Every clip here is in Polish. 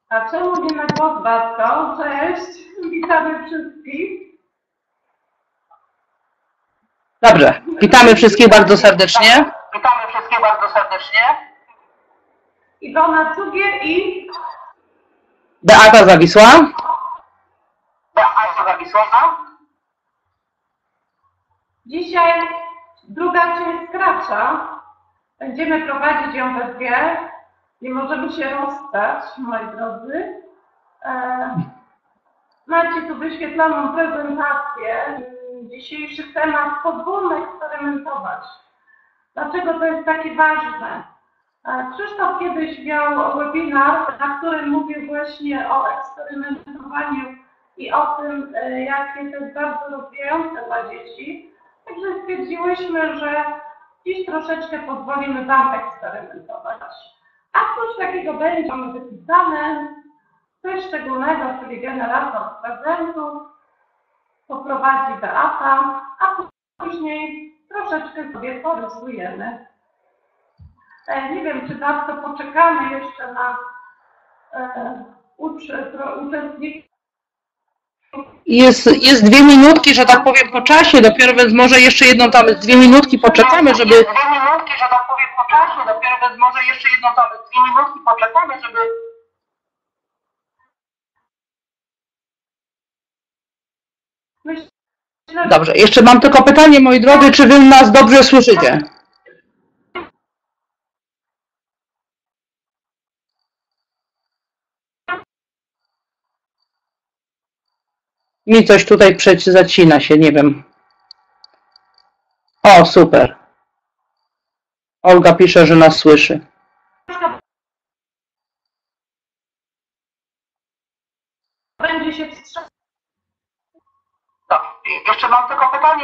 A czemu nie na głos, Batko? Cześć, witamy wszystkich. Dobrze, witamy wszystkich bardzo serdecznie. Witamy wszystkich bardzo serdecznie. Iwona Cugier i Beata Zawisła. Beata Zawisła. dzisiaj druga część Scratcha. Będziemy prowadzić ją we dwie. Nie możemy się rozstać, moi drodzy. Macie tu wyświetloną prezentację. Dzisiejszy temat: podwójne eksperymentować. Dlaczego to jest takie ważne? Krzysztof kiedyś miał webinar, na którym mówił właśnie o eksperymentowaniu i o tym, jakie to jest bardzo rozwijające dla dzieci. Także stwierdziłyśmy, że dziś troszeczkę pozwolimy Wam eksperymentować. A coś takiego będzie, mamy wypisane, coś szczególnego, czyli generator prezentów, poprowadzi Beata, a później troszeczkę sobie porysujemy. Nie wiem, czy bardzo poczekamy jeszcze na uczestników. Jest 2 minutki, że tak powiem, po czasie, dopiero więc może jeszcze jedną tam 2 minutki poczekamy, żeby... 2 minutki, że tak powiem, po czasie, dopiero więc może jeszcze jedną tam 2 minutki poczekamy, żeby... Myślę, Dobrze, jeszcze mam tylko pytanie, moi drodzy, czy wy nas dobrze słyszycie? Mi coś tutaj zacina się, nie wiem. O, super. Olga pisze, że nas słyszy. będzie się wstrzymać. Jeszcze mam tylko pytanie.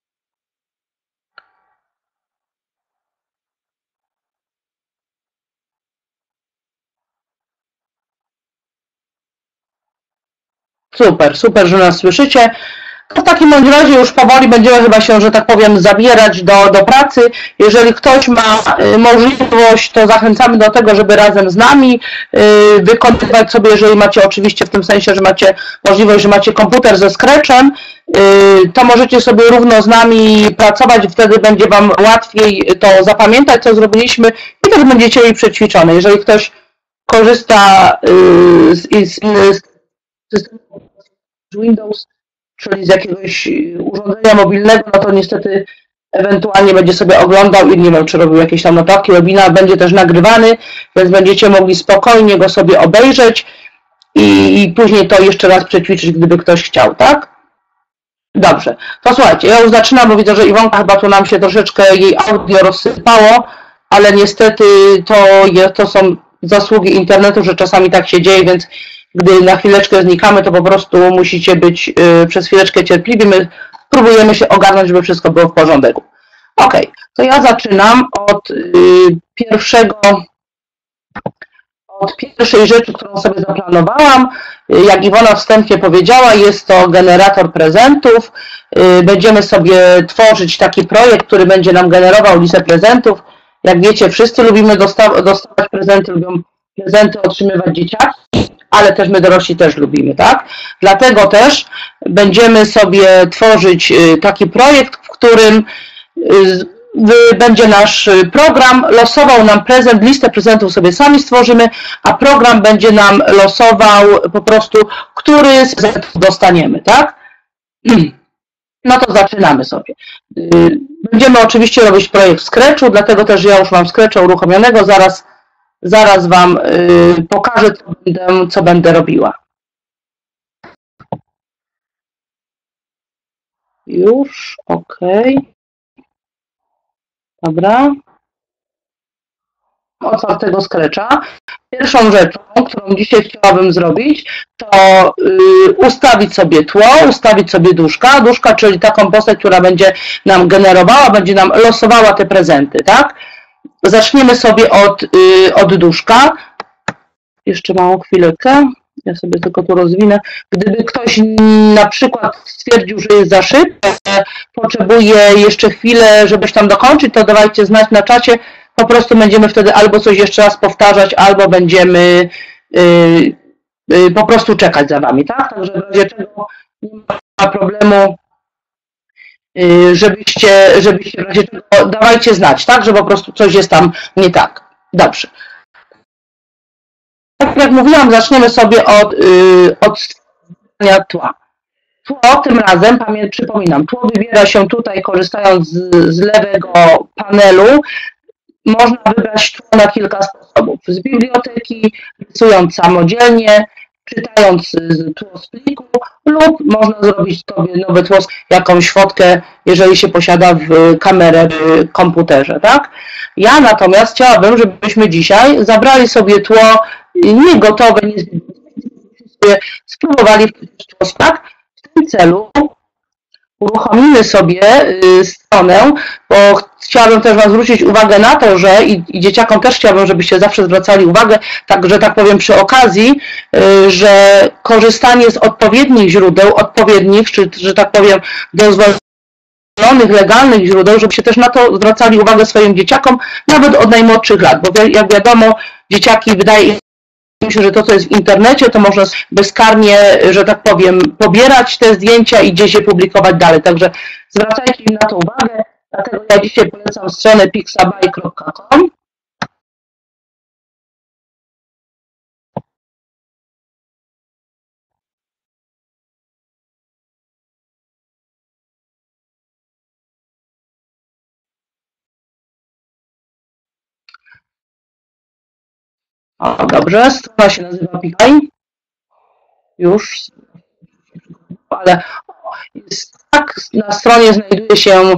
Super, że nas słyszycie. To w takim razie już powoli będziemy chyba się, że tak powiem, zabierać do pracy. Jeżeli ktoś ma możliwość, to zachęcamy do tego, żeby razem z nami wykonywać sobie, jeżeli macie oczywiście w tym sensie, że macie możliwość, że macie komputer ze Scratchem, to możecie sobie równo z nami pracować i wtedy będzie Wam łatwiej to zapamiętać, co zrobiliśmy i też będziecie mieli przećwiczone. Jeżeli ktoś korzysta z systemu Windows, czyli z jakiegoś urządzenia mobilnego, no to niestety ewentualnie będzie sobie oglądał i nie wiem, czy robił jakieś tam notatki. Webinar będzie też nagrywany, więc będziecie mogli spokojnie go sobie obejrzeć i później to jeszcze raz przećwiczyć, gdyby ktoś chciał, tak? Dobrze, to słuchajcie, ja już zaczynam, bo widzę, że Iwonka chyba tu nam się troszeczkę jej audio rozsypało, ale niestety to są zasługi internetu, że czasami tak się dzieje, więc gdy na chwileczkę znikamy, to po prostu musicie być przez chwileczkę cierpliwi. My próbujemy się ogarnąć, żeby wszystko było w porządku. Ok, to ja zaczynam od pierwszej rzeczy, którą sobie zaplanowałam. Jak Iwona wstępnie powiedziała, jest to generator prezentów. Będziemy sobie tworzyć taki projekt, który będzie nam generował listę prezentów. Jak wiecie, wszyscy lubimy dostawać prezenty, lubią prezenty otrzymywać dzieciaki, ale też my dorośli też lubimy, tak? Dlatego też będziemy sobie tworzyć taki projekt, w którym będzie nasz program losował nam prezent, listę prezentów sobie sami stworzymy, a program będzie nam losował po prostu, który z prezentów dostaniemy, tak? No to zaczynamy sobie. Będziemy oczywiście robić projekt w Scratchu, dlatego też ja już mam Scratcha uruchomionego, zaraz Wam pokażę, co będę robiła. Już, ok. Dobra. Otwartego Scratcha. Pierwszą rzeczą, którą dzisiaj chciałabym zrobić, to ustawić sobie tło, ustawić sobie duszka. Duszka, czyli taką postać, która będzie nam generowała, będzie nam losowała te prezenty, tak? Zaczniemy sobie od duszka. Jeszcze małą chwileczkę. Ja sobie tylko tu rozwinę. Gdyby ktoś na przykład stwierdził, że jest za szybko, potrzebuje jeszcze chwilę, żebyś tam dokończyć, to dawajcie znać na czacie. Po prostu będziemy wtedy albo coś jeszcze raz powtarzać, albo będziemy po prostu czekać za wami, tak? Także w razie czego nie ma problemu, żebyście w razie czego dawajcie znać, tak? Że po prostu coś jest tam nie tak. Dobrze. Tak jak mówiłam, zaczniemy sobie od stworzenia tła. Tło tym razem, przypominam, tło wybiera się tutaj korzystając z lewego panelu. Można wybrać tło na kilka sposobów. Z biblioteki, rysując samodzielnie, czytając tło z pliku lub można zrobić sobie nowe tło, jakąś fotkę, jeżeli się posiada kamerę w komputerze, tak? Ja natomiast chciałabym, żebyśmy dzisiaj zabrali sobie tło nie gotowe, nie spróbowali w tło tak? W tym celu uruchomimy sobie stronę, bo chciałabym też Wam zwrócić uwagę na to, że i dzieciakom też chciałabym, żebyście zawsze zwracali uwagę, tak, że tak powiem przy okazji, że korzystanie z odpowiednich źródeł, czy że tak powiem dozwolonych, legalnych źródeł, żebyście też na to zwracali uwagę swoim dzieciakom, nawet od najmłodszych lat, bo jak wiadomo, dzieciaki wydaje się, że to, co jest w internecie, to można bezkarnie, że tak powiem, pobierać te zdjęcia i gdzieś je publikować dalej. Także zwracajcie im na to uwagę. Dlatego ja dzisiaj polecam stronę pixabay.com. O, dobrze, strona się nazywa Pixabay. Już, ale jest, tak, na stronie znajduje się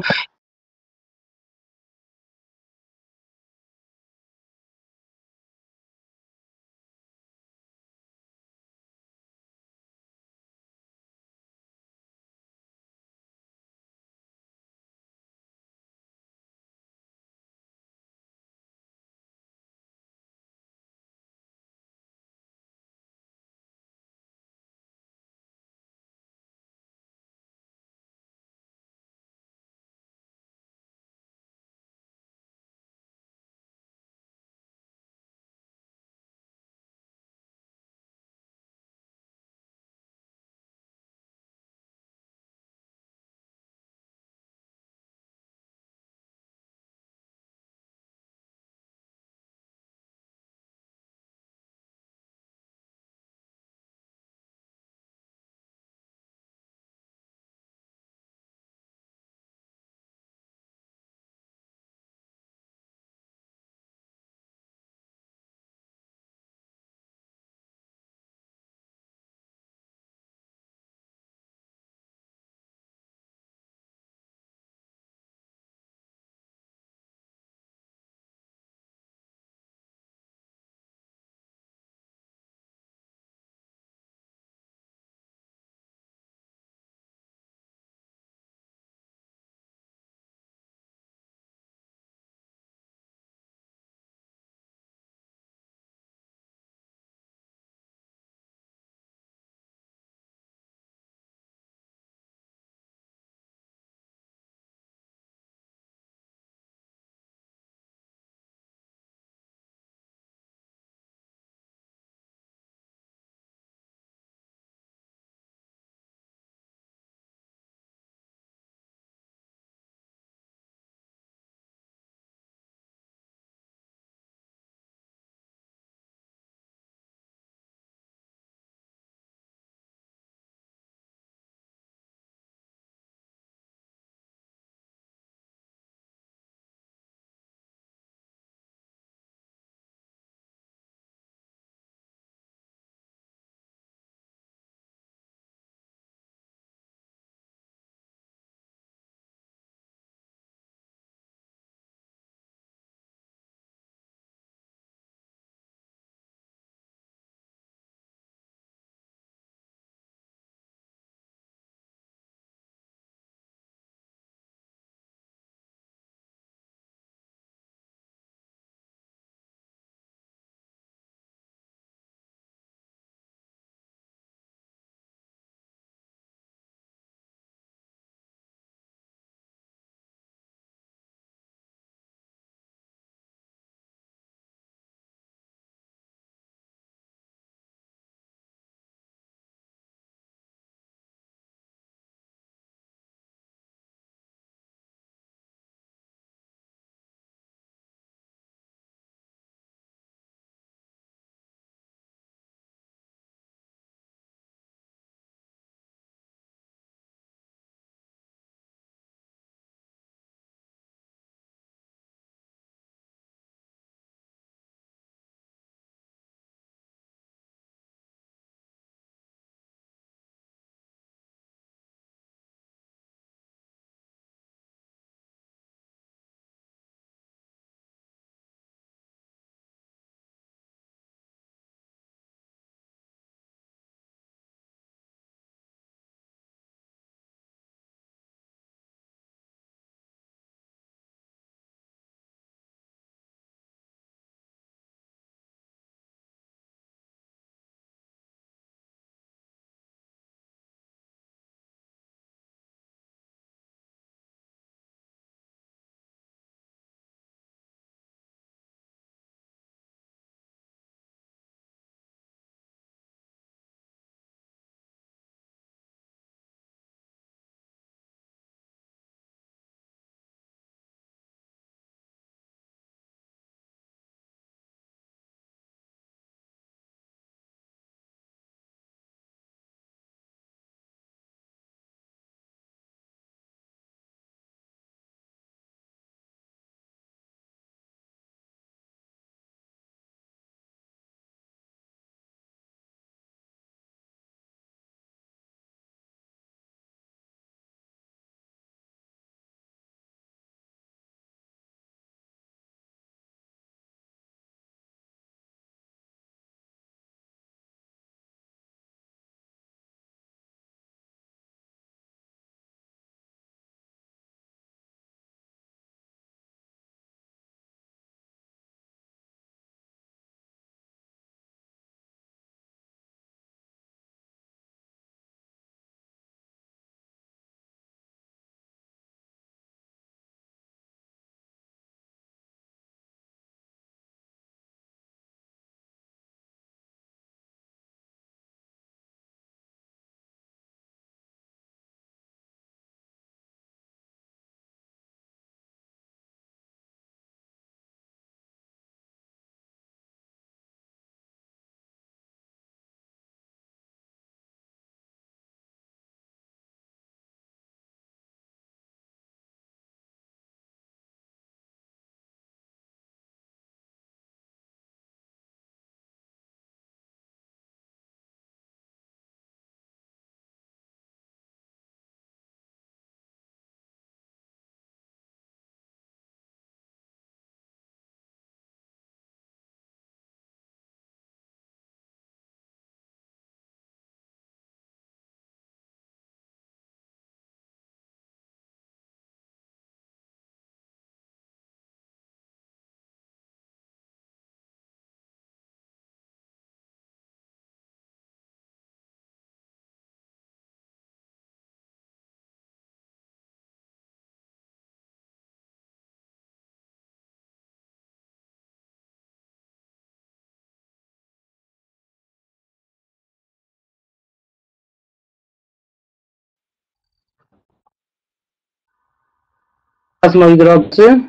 Teraz, moi drodzy.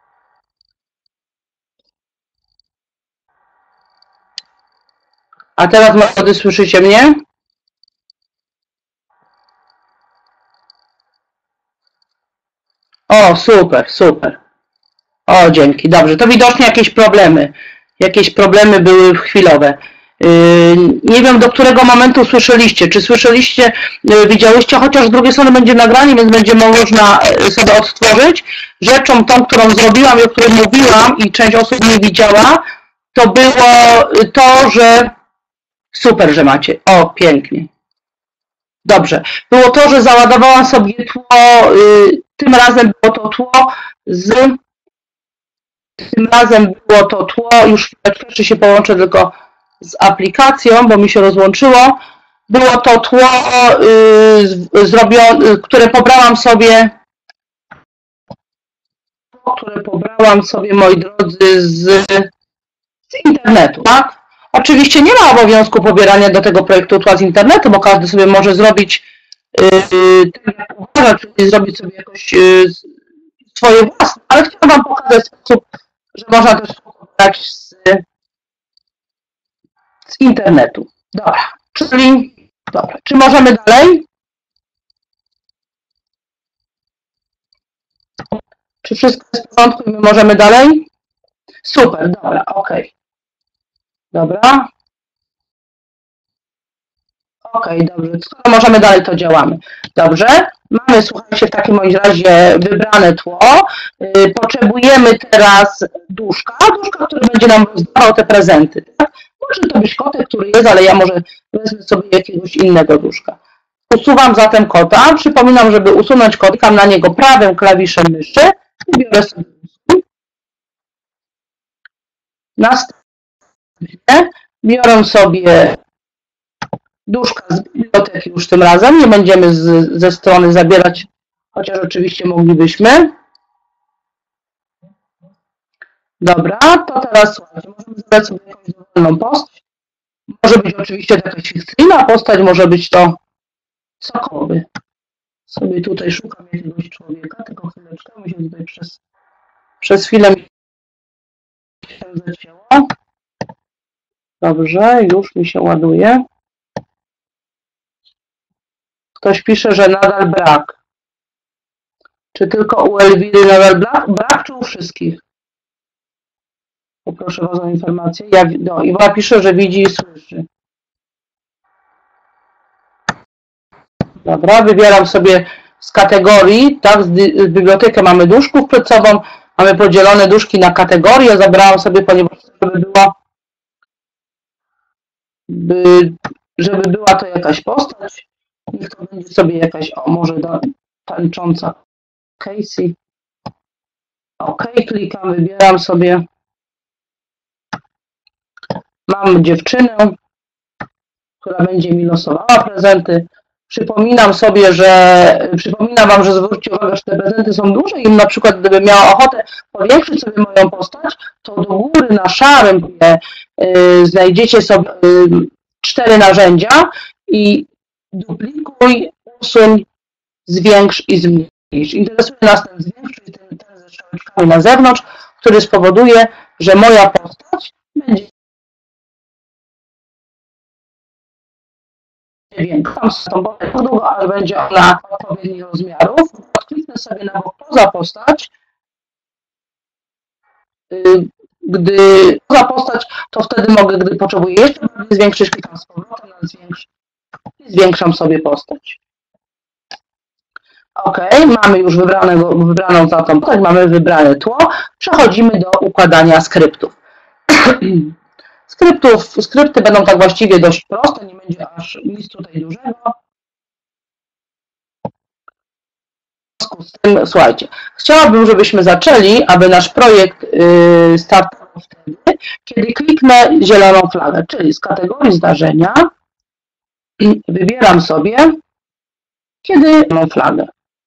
A teraz, moi drodzy, słyszycie mnie? O, super, super. O, dzięki. Dobrze, to widocznie jakieś problemy. Jakieś problemy były chwilowe. Nie wiem, do którego momentu słyszeliście. Czy słyszeliście, widziałyście, chociaż z drugiej strony będzie nagranie, więc będzie można sobie odtworzyć. Rzeczą tą, którą zrobiłam i o której mówiłam i część osób nie widziała, to było to, że super, że macie. O, pięknie. Dobrze. Było to, że załadowałam sobie tło, tym razem było to tło już chwileczkę, jeszcze się połączę tylko z aplikacją, bo mi się rozłączyło. Było to tło które pobrałam sobie, moi drodzy, z internetu, tak? Oczywiście nie ma obowiązku pobierania do tego projektu tła z internetu, bo każdy sobie może zrobić tak jak uważa, czyli zrobić sobie jakoś swoje własne, ale chciałam Wam pokazać sposób, że można też pobrać z internetu. Dobra, czy możemy dalej? Czy wszystko jest w porządku i my możemy dalej? Super, dobra, okej. Dobra. Okej, dobrze. Skoro możemy dalej, to działamy. Dobrze. Mamy, słuchajcie, w takim razie wybrane tło. Potrzebujemy teraz duszka, który będzie nam rozdawał te prezenty. Tak? Może to być kotek, który jest, ale ja może wezmę sobie jakiegoś innego duszka. Usuwam zatem kota. Przypominam, żeby usunąć kota, klikam na niego prawym klawiszem myszy i biorę sobie usuń. Następnie biorę sobie duszka z biblioteki już tym razem. Nie będziemy ze strony zabierać, chociaż oczywiście moglibyśmy. Dobra, to teraz słuchajcie, możemy zabrać sobie jakąś dowolną postać. Może być oczywiście jakaś fikcyjna postać, może być to cokolwiek. Sobie tutaj szukam jakiegoś człowieka, tylko chwileczkę, mi się tutaj przez chwilę się zacięło. Dobrze, już mi się ładuje. Ktoś pisze, że nadal brak. Czy tylko u Elwiry nadal brak, czy u wszystkich? Poproszę Was o informację. Iwona pisze, że widzi i słyszy. Dobra, wybieram sobie z kategorii, tak, z bibliotekę mamy duszków przed sobą, mamy podzielone duszki na kategorie, zabrałam sobie, ponieważ żeby była to jakaś postać, niech to będzie sobie jakaś, może tańcząca Casey. OK, klikam, wybieram sobie. Mam dziewczynę, która będzie mi losowała prezenty. Przypominam Wam, że zwróćcie uwagę, że te prezenty są duże i na przykład gdybym miała ochotę powiększyć sobie moją postać, to do góry na szarym znajdziecie sobie 4 narzędzia i duplikuj, usuń, zwiększ i zmniejsz. Interesuje nas ten zwiększ, czyli ten ze strzałeczkami na zewnątrz, który spowoduje, że moja postać będzie większa. Tak długo, aż będzie ona odpowiednich rozmiarów. Kliknę sobie na bok poza postać. Gdy poza postać, to wtedy mogę, gdy potrzebuję jeszcze bardziej zwiększyć, klikam z powrotem na zwiększ i zwiększam sobie postać. OK, mamy już wybraną za tą postać, mamy wybrane tło. Przechodzimy do układania skryptów. Skrypty będą tak właściwie dość proste, nie będzie aż nic tutaj dużego. W związku z tym, słuchajcie, chciałabym, żebyśmy zaczęli, aby nasz projekt startował wtedy, kiedy kliknę zieloną flagę, czyli z kategorii zdarzenia wybieram sobie, kiedy zieloną flagę.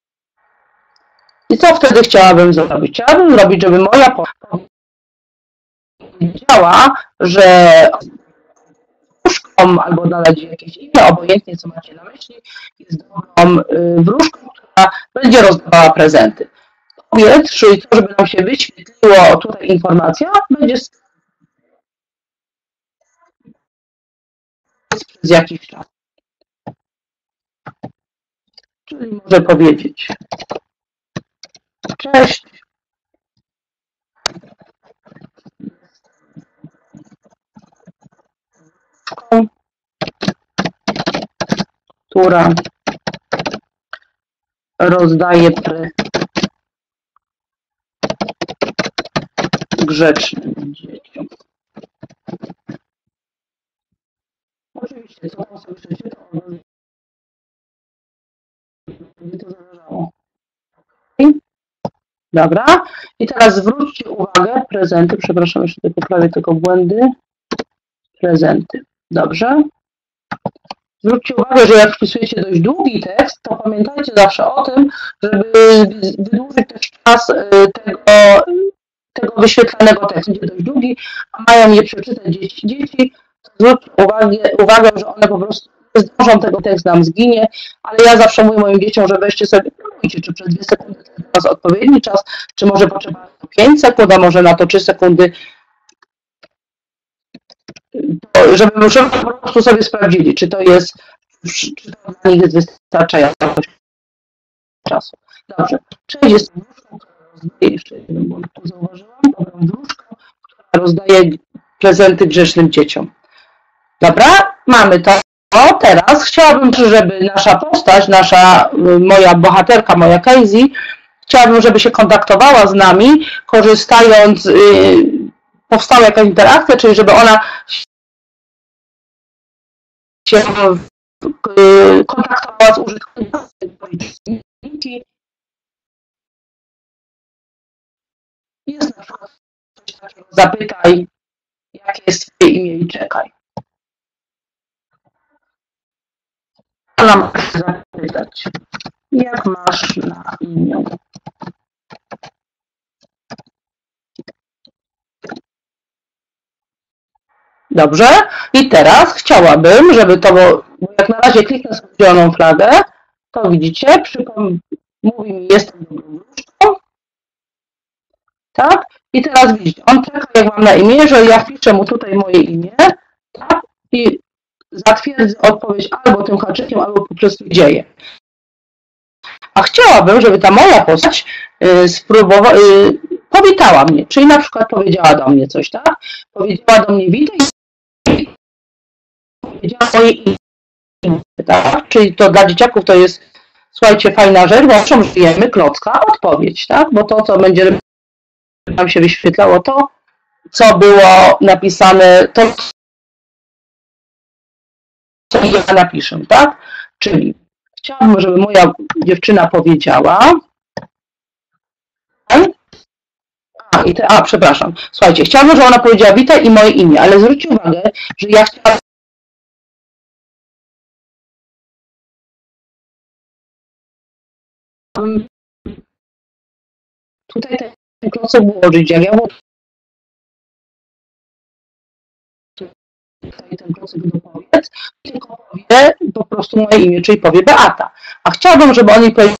I co wtedy chciałabym zrobić? Chciałabym zrobić, żeby moja postać powiedziała, że wróżką albo nadać jakieś imię, obojętnie co macie na myśli, jest dobrą wróżką, która będzie rozdawała prezenty. powiedz, czyli to, żeby nam się wyświetliło tutaj informacja, będzie przez jakiś czas. Czyli może powiedzieć: cześć, która rozdaje grzecznym dzieciom. Oczywiście, co tam sobie przeczytał, będzie to zależało. Dobra. I teraz zwróćcie uwagę, prezenty, przepraszam, jeszcze tutaj poprawię tylko błędy. Prezenty. Dobrze. Zwróćcie uwagę, że jak wpisujecie dość długi tekst, to pamiętajcie zawsze o tym, żeby wydłużyć też czas tego wyświetlanego tekstu. Będzie dość długi, a mają je przeczytać dzieci. Zwróćcie uwagę, że one po prostu nie zdążą, tego tekst nam zginie, ale ja zawsze mówię moim dzieciom, że weźcie sobie, próbujcie, czy przez 2 sekundy to jest odpowiedni czas, czy może potrzeba na to 5 sekund, a może na to 3 sekundy, żeby po prostu sobie sprawdzili, czy to dla nich jest wystarczająca czasu. Dobrze. Cześć, jestem wróżką, która rozdaje, jeszcze jeden błąd tu zauważyłam, wróżką, która rozdaje prezenty grzecznym dzieciom. Dobra, mamy to. Teraz chciałabym, żeby nasza postać, moja bohaterka, moja Casey, chciałabym, żeby się kontaktowała z nami, korzystając, powstała jakaś interakcja, czyli żeby ona się kontaktowała z użytkownikami. Jest na przykład coś takiego: zapytaj, jakie jest twoje imię i czekaj. Ona ma się zapytać, jak masz na imię. Dobrze. I teraz chciałabym, żeby to, bo jak na razie kliknę sobie zieloną flagę, to widzicie, mówi mi: jestem dobrą wróżką. Tak? I teraz widzicie, on czeka, jak mam na imię, że ja wpiszę mu tutaj moje imię, tak? I zatwierdzę odpowiedź albo tym haczykiem, albo po prostu dzieje. A chciałabym, żeby ta moja postać powitała mnie, czyli na przykład powiedziała do mnie coś, tak? Powiedziała do mnie: witaj, powiedziała moje imię, tak? Czyli to dla dzieciaków to jest, słuchajcie, fajna rzecz, bo owszem, żyjemy, klocka, odpowiedź, tak? Bo to, co będzie nam się wyświetlało, to, co było napisane, to, co ja napiszę, tak? Czyli chciałabym, żeby moja dziewczyna powiedziała. Przepraszam. Słuchajcie, chciałabym, żeby ona powiedziała: witaj i moje imię, ale zwróćcie uwagę, że ja chciałabym tutaj ten klocek włożyć, jak ja włożę tutaj ten klocek dopowiedz, tylko powie po prostu moje imię, czyli powie Beata. A chciałabym, żeby oni powiedzieli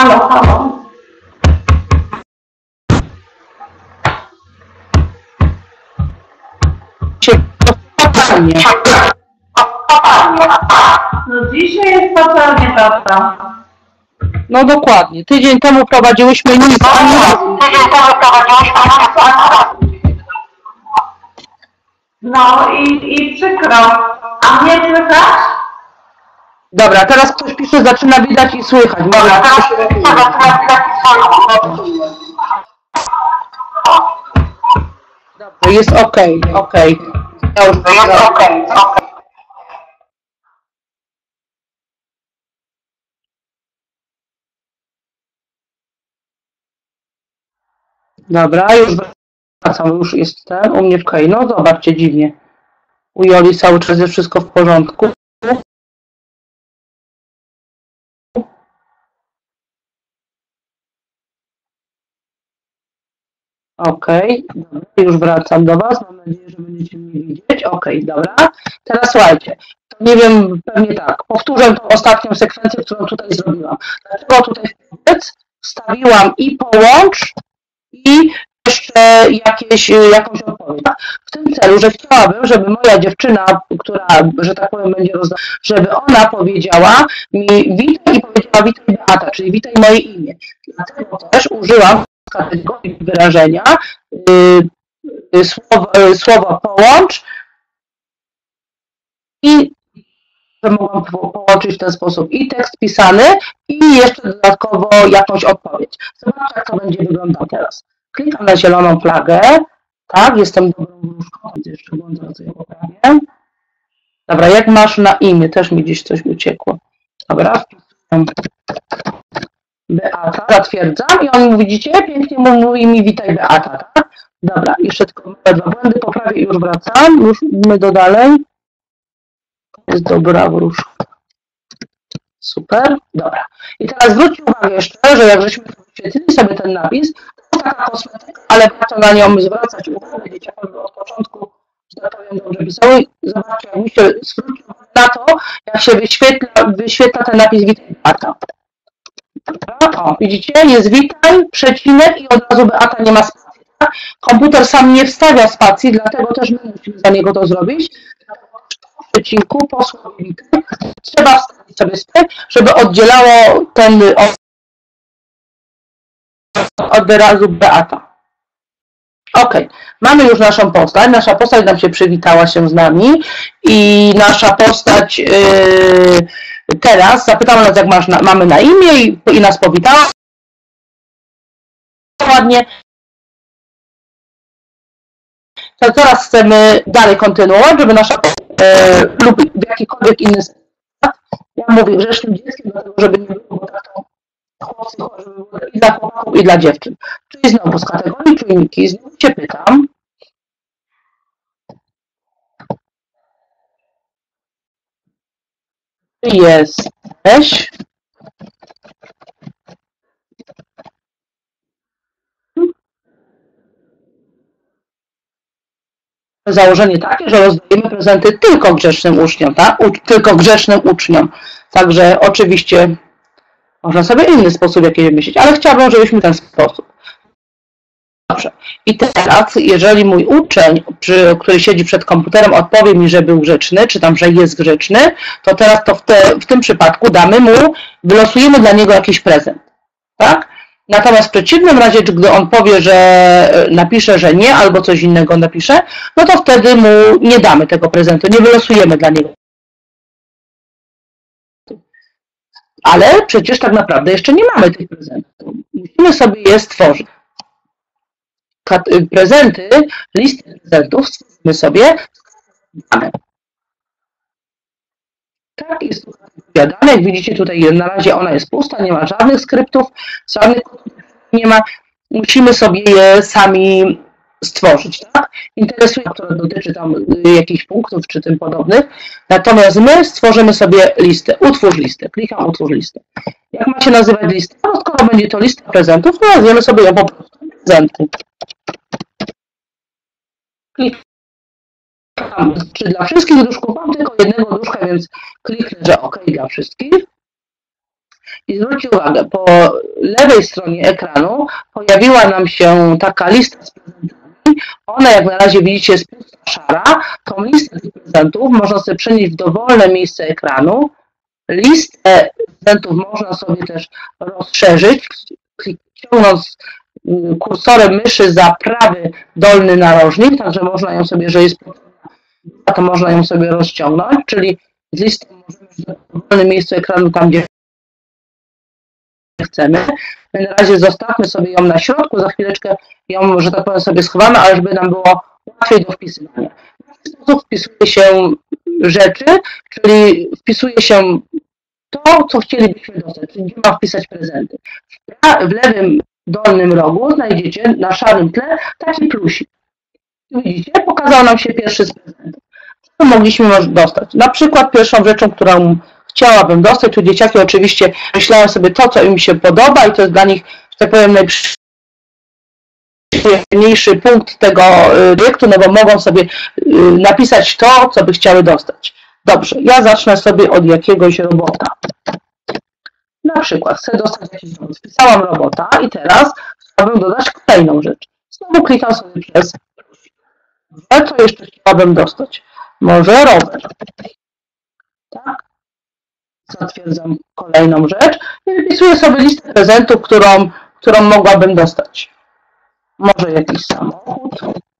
Halo, halo. Totalnie. No dzisiaj jest totalnie prawda. No dokładnie. Tydzień temu prowadziłyśmy nic. No i przykro. A mnie słychać? Dobra, teraz ktoś pisze, zaczyna widać i słychać. Dobra, Dobrze, jest okej. Ja już Dobra, już wracam, już jest ten, u mnie okej. No zobaczcie, dziwnie. U Joli cały czas jest wszystko w porządku. Okej, dobra, już wracam do Was. Mam nadzieję, że będziecie mnie widzieć. Okej, dobra. Teraz słuchajcie, to nie wiem, pewnie tak. Powtórzę tą ostatnią sekwencję, którą tutaj zrobiłam. Dlaczego tutaj wstawiłam i połącz i jeszcze jakąś odpowiedź. W tym celu, że chciałabym, żeby moja dziewczyna, która, że tak powiem, będzie żeby ona powiedziała mi witaj i powiedziała witaj Beata, czyli witaj moje imię. Dlatego też użyłam kategorii wyrażenia słowo połącz i że mogłam połączyć w ten sposób i tekst pisany i jeszcze dodatkowo jakąś odpowiedź. Zobaczcie, jak to będzie wyglądało teraz. Klikam na zieloną flagę. Tak, jestem dobrą wróżką. Jeszcze błąd ją poprawię. Dobra, jak masz na imię? Też mi gdzieś coś uciekło. Dobra, wpisuję Beata, zatwierdzam i on, widzicie, pięknie mówi mi witaj Beata, tak? Dobra, jeszcze tylko dwa błędy poprawię i już wracam. Już my do dalej. Jest dobra wróżka. Super, dobra. I teraz zwróćcie uwagę jeszcze, że jak żeśmy wyświetlili sobie ten napis, to taka kosmetyka, ale warto na nią zwracać uwagę, dzieciakowi od początku, że tak powiem, dobrze pisały. Zobaczcie, jak mi się zwróci uwagę na to, jak się wyświetla ten napis witaj Beata. O, widzicie, jest witaj, przecinek i od razu Beata nie ma spacji. Tak? Komputer sam nie wstawia spacji, dlatego też my musimy za niego to zrobić. W przecinku po słowie witaj trzeba wstawić sobie spac, żeby oddzielało ten od wyrazu Beata. Ok, mamy już naszą postać. Nasza postać nam się przywitała się z nami i nasza postać teraz zapytała nas, jak mamy na imię i nas powitała. Ładnie. To teraz chcemy dalej kontynuować, żeby nasza lub w jakikolwiek inny sposób. Ja mówię grzecznym dzieckiem, dlatego żeby nie było tak to chłopcy, żeby było i dla chłopaków, i dla dziewczyn. Czyli znowu z kategorii czujniki, znowu Cię pytam. Czy jesteś założenie takie, że rozdajemy prezenty tylko grzecznym uczniom, tak? Tylko grzecznym uczniom. Także oczywiście można sobie inny sposób jakiś myśleć, ale chciałabym, żebyśmy w ten sposób. Dobrze. I teraz, jeżeli mój uczeń, który siedzi przed komputerem, odpowie mi, że był grzeczny, czy tam, że jest grzeczny, to teraz to w tym przypadku wylosujemy dla niego jakiś prezent. Tak? Natomiast w przeciwnym razie, gdy on powie, że napisze, że nie, albo coś innego napisze, no to wtedy mu nie damy tego prezentu, nie wylosujemy dla niego. Ale przecież tak naprawdę jeszcze nie mamy tych prezentów. Musimy sobie je stworzyć. Prezenty, listy prezentów stworzymy sobie. Tak, jest tu kategoria danych. Widzicie tutaj, na razie ona jest pusta, nie ma żadnych skryptów, żadnych nie ma. Musimy sobie je sami stworzyć, tak? Interesuje, która dotyczy tam jakichś punktów czy tym podobnych. Natomiast my stworzymy sobie listę. Utwórz listę. Klikam utwórz listę. Jak ma się nazywać lista? No skoro będzie to lista prezentów, to nazwiemy sobie ją po prostu prezenty. Klikam. Czy dla wszystkich duszków? Mam tylko jednego duszka, więc kliknę, że OK dla wszystkich. I zwróćcie uwagę, po lewej stronie ekranu pojawiła nam się taka lista z prezentami. Ona, jak na razie widzicie, jest pusta, szara. Tą listę tych prezentów można sobie przenieść w dowolne miejsce ekranu. Listę prezentów można sobie też rozszerzyć, ciągnąc kursorem myszy za prawy dolny narożnik, także można ją sobie, jeżeli jest potrzebna, to można ją sobie rozciągnąć, czyli z listą możemy w dowolnym miejscu ekranu, tam gdzie chcemy. My na razie zostawmy sobie ją na środku, za chwileczkę ją, że tak powiem, sobie schowamy, ale żeby nam było łatwiej do wpisywania. W ten sposób wpisuje się rzeczy, czyli wpisuje się to, co chcielibyśmy dostać, czyli gdzie ma wpisać prezenty. W lewym dolnym rogu znajdziecie na szarym tle taki plusik. Widzicie, pokazał nam się pierwszy z prezentów. Co mogliśmy dostać? Na przykład pierwszą rzeczą, którą chciałabym dostać, tu dzieciaki oczywiście myślają sobie to, co im się podoba i to jest dla nich, że tak powiem, najprzyjemniejszy punkt tego projektu, no bo mogą sobie napisać to, co by chciały dostać. Dobrze, ja zacznę sobie od jakiegoś robota. Na przykład chcę dostać jakiś robot. Wpisałam robota i teraz chciałabym dodać kolejną rzecz. Znowu klikam sobie przez co jeszcze chciałabym dostać? Może rower. Tak? Zatwierdzam kolejną rzecz i wypisuję sobie listę prezentów, którą mogłabym dostać. Może jakiś samochód.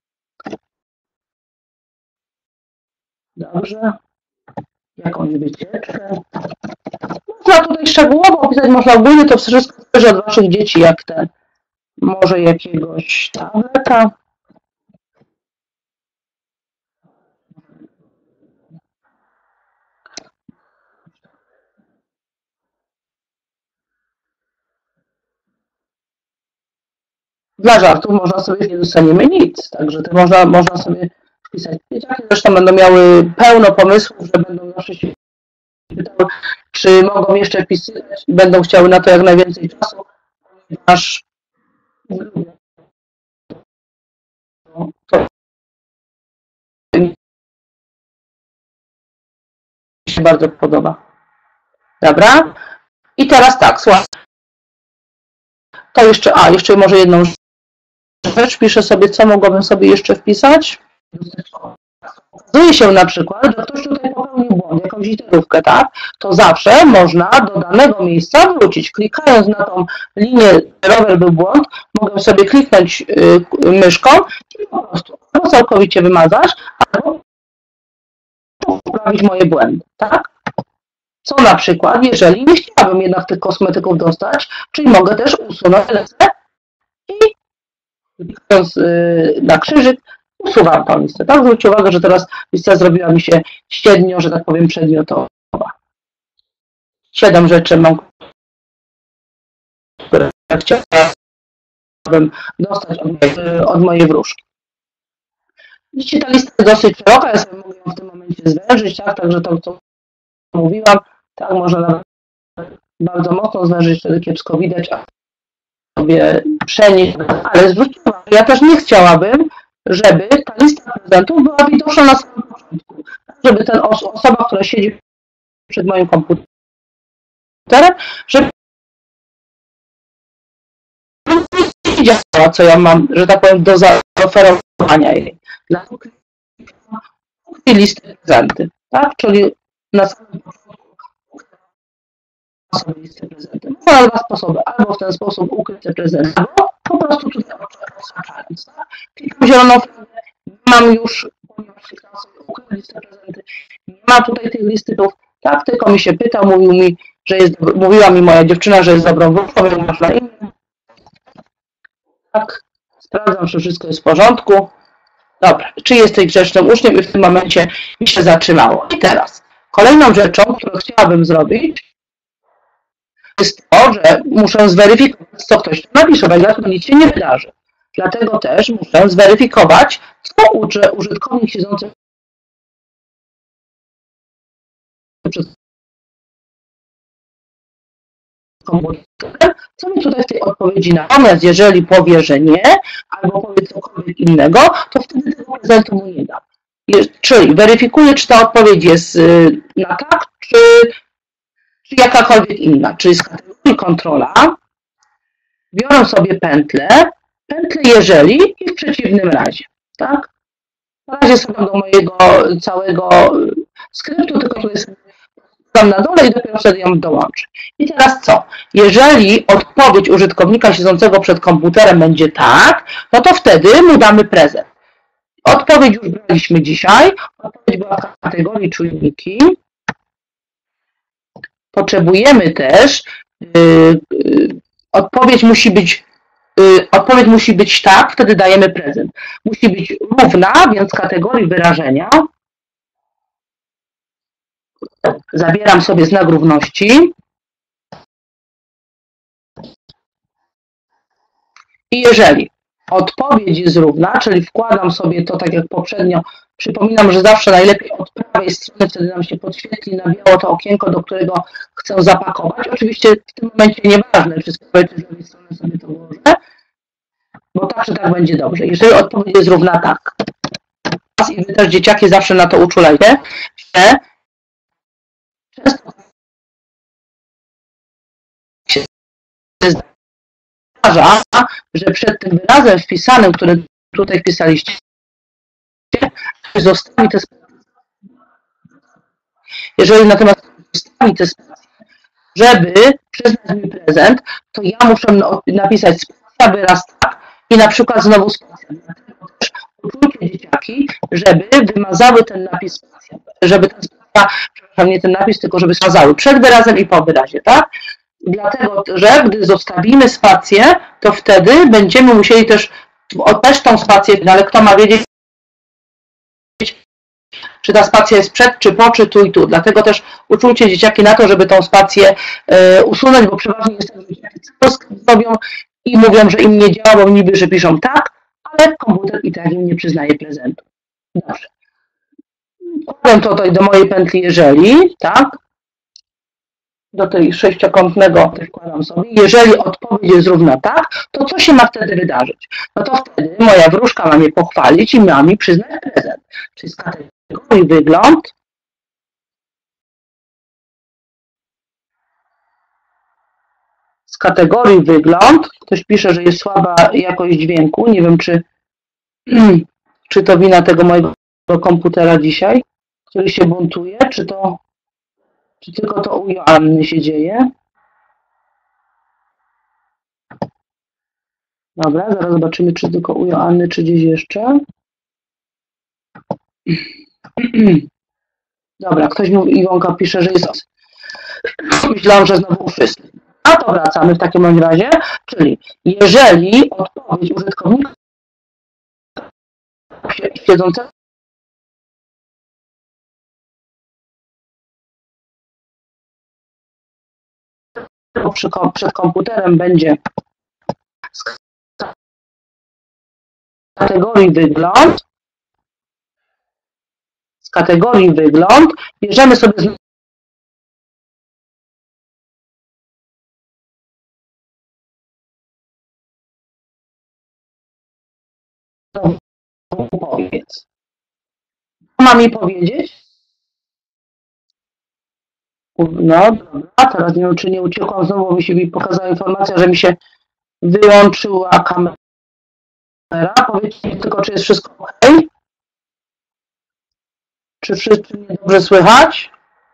Dobrze. Jakąś wycieczkę. Można tutaj szczegółowo opisać, można ogólnie, to wszystko zależy od waszych dzieci, jak te. Może jakiegoś tableta. Dla żartów można sobie, nie dostaniemy nic, także to można sobie wpisać. Dzieciaki zresztą będą miały pełno pomysłów, że będą zawsze się pytały, czy mogą jeszcze wpisywać i będą chciały na to jak najwięcej czasu, ponieważ to mi się bardzo podoba. Dobra? I teraz tak, słuchaj. To jeszcze może jedną rzecz. Piszę sobie, co mogłabym sobie jeszcze wpisać. Okazuje się na przykład, że ktoś tutaj popełnił błąd, jakąś literówkę, tak? To zawsze można do danego miejsca wrócić. Klikając na tą linię, rower był błąd, mogę sobie kliknąć myszką i po prostu albo całkowicie wymazać, albo poprawić moje błędy, tak? Co na przykład, jeżeli nie chciałabym jednak tych kosmetyków dostać, czyli mogę też usunąć lecę i klikając na krzyżyk usuwam tą listę. Tak, zwróćcie uwagę, że teraz lista zrobiła mi się średnio, że tak powiem, przedmiotowa. 7 rzeczy mam, które chciałabym dostać od mojej wróżki. Widzicie, ta lista jest dosyć szeroka, ja sobie mogę ją w tym momencie zwężyć, tak, także to, co mówiłam, tak, można nawet bardzo mocno zwężyć, wtedy kiepsko widać, a sobie przenieść, ale zwróćcie uwagę, ja też nie chciałabym, żeby ta lista prezentów była widoczna na samym początku, żeby ten osoba, która siedzi przed moim komputerem, żeby nie wiedziała, co ja mam, że tak powiem, do zaoferowania jej. Dlatego listy prezenty, tak? Czyli na samym początku sobie listę prezenty. Można na dwa sposoby, albo w ten sposób ukryć te prezenty, albo po prostu tutaj oznaczając. Tak? Klikam zieloną flagę, nie mam już, ponieważ klikam sobie ukryć listę prezenty, nie ma tutaj tych listów, tak? Tylko mi się pyta, mówiła mi moja dziewczyna, że jest dobrą wróżką, jak masz na imię. Tak, sprawdzam, czy wszystko jest w porządku. Dobra, czy jesteś grzecznym uczniem i w tym momencie mi się zatrzymało. I teraz kolejną rzeczą, którą chciałabym zrobić, jest to, że muszę zweryfikować, co ktoś tu napisze, bo dlatego nic się nie wydarzy. Dlatego też muszę zweryfikować, co użytkownik siedzący przed komputerem, co mi tutaj w tej odpowiedzi. Natomiast jeżeli powie, że nie, albo powie cokolwiek innego, to wtedy tego prezentu mu nie dam. Czyli weryfikuję, czy ta odpowiedź jest na tak, czy jakakolwiek inna, czyli z kategorii kontrola biorę sobie pętlę jeżeli i w przeciwnym razie, tak? Na razie sobie do mojego całego skryptu, tylko tutaj sobie tam na dole i dopiero wtedy ją dołączę. I teraz co? Jeżeli odpowiedź użytkownika siedzącego przed komputerem będzie tak, no to wtedy mu damy prezent. Odpowiedź już braliśmy dzisiaj. Odpowiedź była w kategorii czujniki. Potrzebujemy też, odpowiedź musi być tak, wtedy dajemy prezent. Musi być równa, więc kategorii wyrażenia zabieram sobie znak równości i jeżeli odpowiedź jest równa, czyli wkładam sobie to tak jak poprzednio, przypominam, że zawsze najlepiej od prawej strony, wtedy nam się podświetli na biało to okienko, do którego chcę zapakować. Oczywiście w tym momencie nieważne, czy z prawej czy z lewej strony sobie to włożę, bo tak czy tak będzie dobrze. Jeżeli odpowiedź jest równa tak, i wy też dzieciaki zawsze na to uczulajcie, że często się zdarza, że przed tym wyrazem wpisanym, który tutaj wpisaliście, zostawi te spacje. Jeżeli natomiast zostawi te spacje, żeby przyznać mi prezent, to ja muszę napisać spacja, wyraz tak i na przykład znowu spacja. Dlatego też uczujcie dzieciaki, żeby wymazały ten napis spacja, żeby ten spacja, przepraszam, nie ten napis, tylko żeby spazały przed wyrazem i po wyrazie, tak? Dlatego, że gdy zostawimy spację, to wtedy będziemy musieli też odnaleźć tą spację, ale kto ma wiedzieć, czy ta spacja jest przed, czy po, czy tu i tu. Dlatego też uczujcie dzieciaki na to, żeby tą spację usunąć, bo przeważnie jest tak, że dzieciaki cały zrobią i mówią, że im nie działa, bo niby, że piszą tak, ale komputer i tak im nie przyznaje prezentu. Dobrze. Wkładam to tutaj do mojej pętli jeżeli, tak? Do tej sześciokątnego wkładam sobie. Jeżeli odpowiedź jest równa tak, to co się ma wtedy wydarzyć? No to wtedy moja wróżka ma mnie pochwalić i ma mi przyznać prezent. Czyli z kategorii wygląd ktoś pisze, że jest słaba jakość dźwięku. Nie wiem, czy to wina tego mojego komputera dzisiaj, który się buntuje, czy tylko to u Joanny się dzieje. Dobra, zaraz zobaczymy, czy tylko u Joanny, czy gdzieś jeszcze. Dobra, ktoś mówi, Iwonka pisze, że jest. Myślałam, że znowu wszyscy. A to wracamy w takim razie, czyli jeżeli odpowiedź użytkownika siedzącego przed komputerem będzie z kategorii wygląd, bierzemy sobie powiedz. Co ma mi powiedzieć? No dobra, teraz nie wiem, czy nie uciekłam, znowu mi pokazała informacja, że mi się wyłączyła kamera. Powiedzcie mi tylko, czy jest wszystko ok? Czy wszyscy mnie dobrze słychać?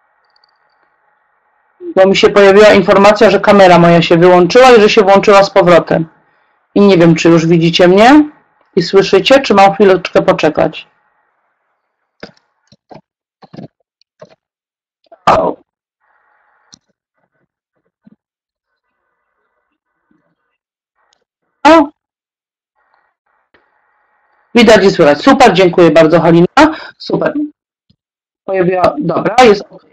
Bo mi się pojawiła informacja, że kamera moja się wyłączyła i że się włączyła z powrotem. I nie wiem, czy już widzicie mnie i słyszycie, czy mam chwileczkę poczekać. O. O. Widać i słychać. Super, dziękuję bardzo, Halina. Super. Pojawiła, dobra, jest ok.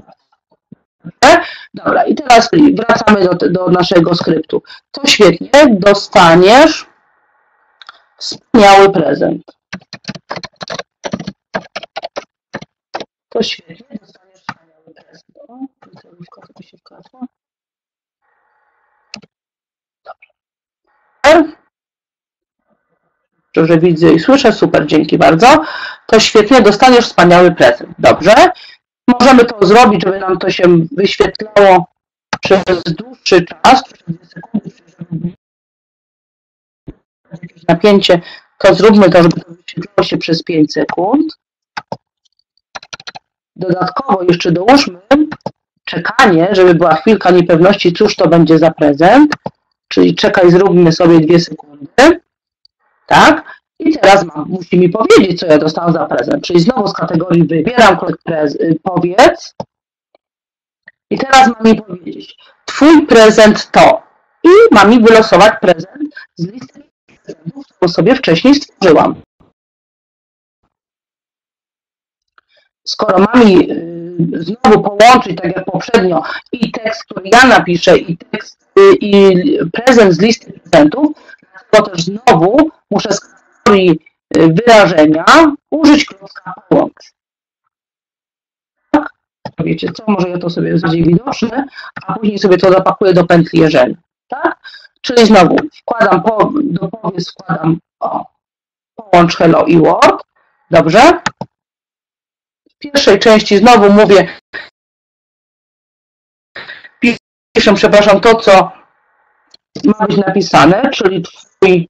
Dobra, i teraz wracamy do naszego skryptu. To świetnie, dostaniesz wspaniały prezent. To świetnie, dostaniesz wspaniały prezent. O, celówka sobie się wkradła. Dobra. Że widzę i słyszę, super, dzięki bardzo. To świetnie, dostaniesz wspaniały prezent. Dobrze. Możemy to zrobić, żeby nam to się wyświetlało przez dłuższy czas, przez 2 sekundy, żeby jakieś napięcie, to zróbmy to, żeby to wyświetlało się przez 5 sekund. Dodatkowo jeszcze dołóżmy czekanie, żeby była chwilka niepewności, cóż to będzie za prezent. Czyli czekaj, zróbmy sobie 2 sekundy. Tak? I teraz musi mi powiedzieć, co ja dostałam za prezent. Czyli znowu z kategorii wybieram powiedz. I teraz ma mi powiedzieć, twój prezent to. I ma mi wylosować prezent z listy prezentów, którą sobie wcześniej stworzyłam. Skoro ma mi znowu połączyć, tak jak poprzednio, i tekst, który ja napiszę, i prezent z listy prezentów, to też znowu muszę z kategorii wyrażenia użyć klocka połącz. Tak? Wiecie co, może ja to sobie bardziej widoczne, a później sobie to zapakuję do pętli jeżeli. Tak? Czyli znowu wkładam do powiedz wkładam połącz hello i word. Dobrze? W pierwszej części znowu mówię, piszę, przepraszam, to, co ma być napisane, czyli twój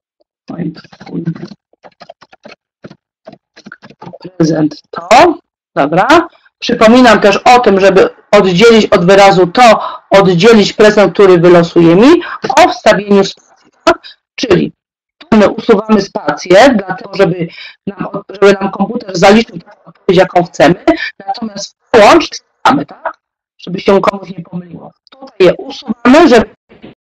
prezent to, dobra. Przypominam też o tym, żeby oddzielić od wyrazu to, oddzielić prezent, który wylosuje mi, o wstawieniu spacji, tak? Czyli my usuwamy spację, dlatego, żeby nam komputer zaliczył taką odpowiedź, jaką chcemy, natomiast połącz wstawiamy, tak? Żeby się komuś nie pomyliło. Tutaj je usuwamy, żeby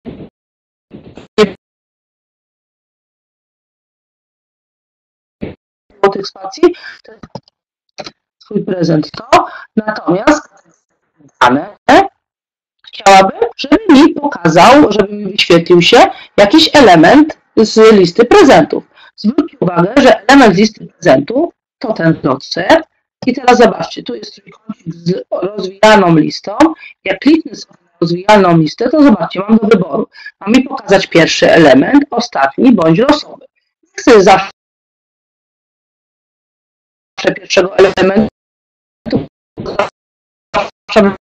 nie było tych spacji. To jest swój prezent to, natomiast dane chciałabym, żeby mi pokazał, żeby mi wyświetlił się jakiś element z listy prezentów. Zwróćcie uwagę, że element z listy prezentów to ten klocek. I teraz zobaczcie, tu jest trójkącik z rozwijaną listą. Jak kliknę sobie na rozwijalną listę, to zobaczcie, mam do wyboru. Mam mi pokazać pierwszy element, ostatni bądź losowy. Chcę zawsze pierwszego elementu, zawsze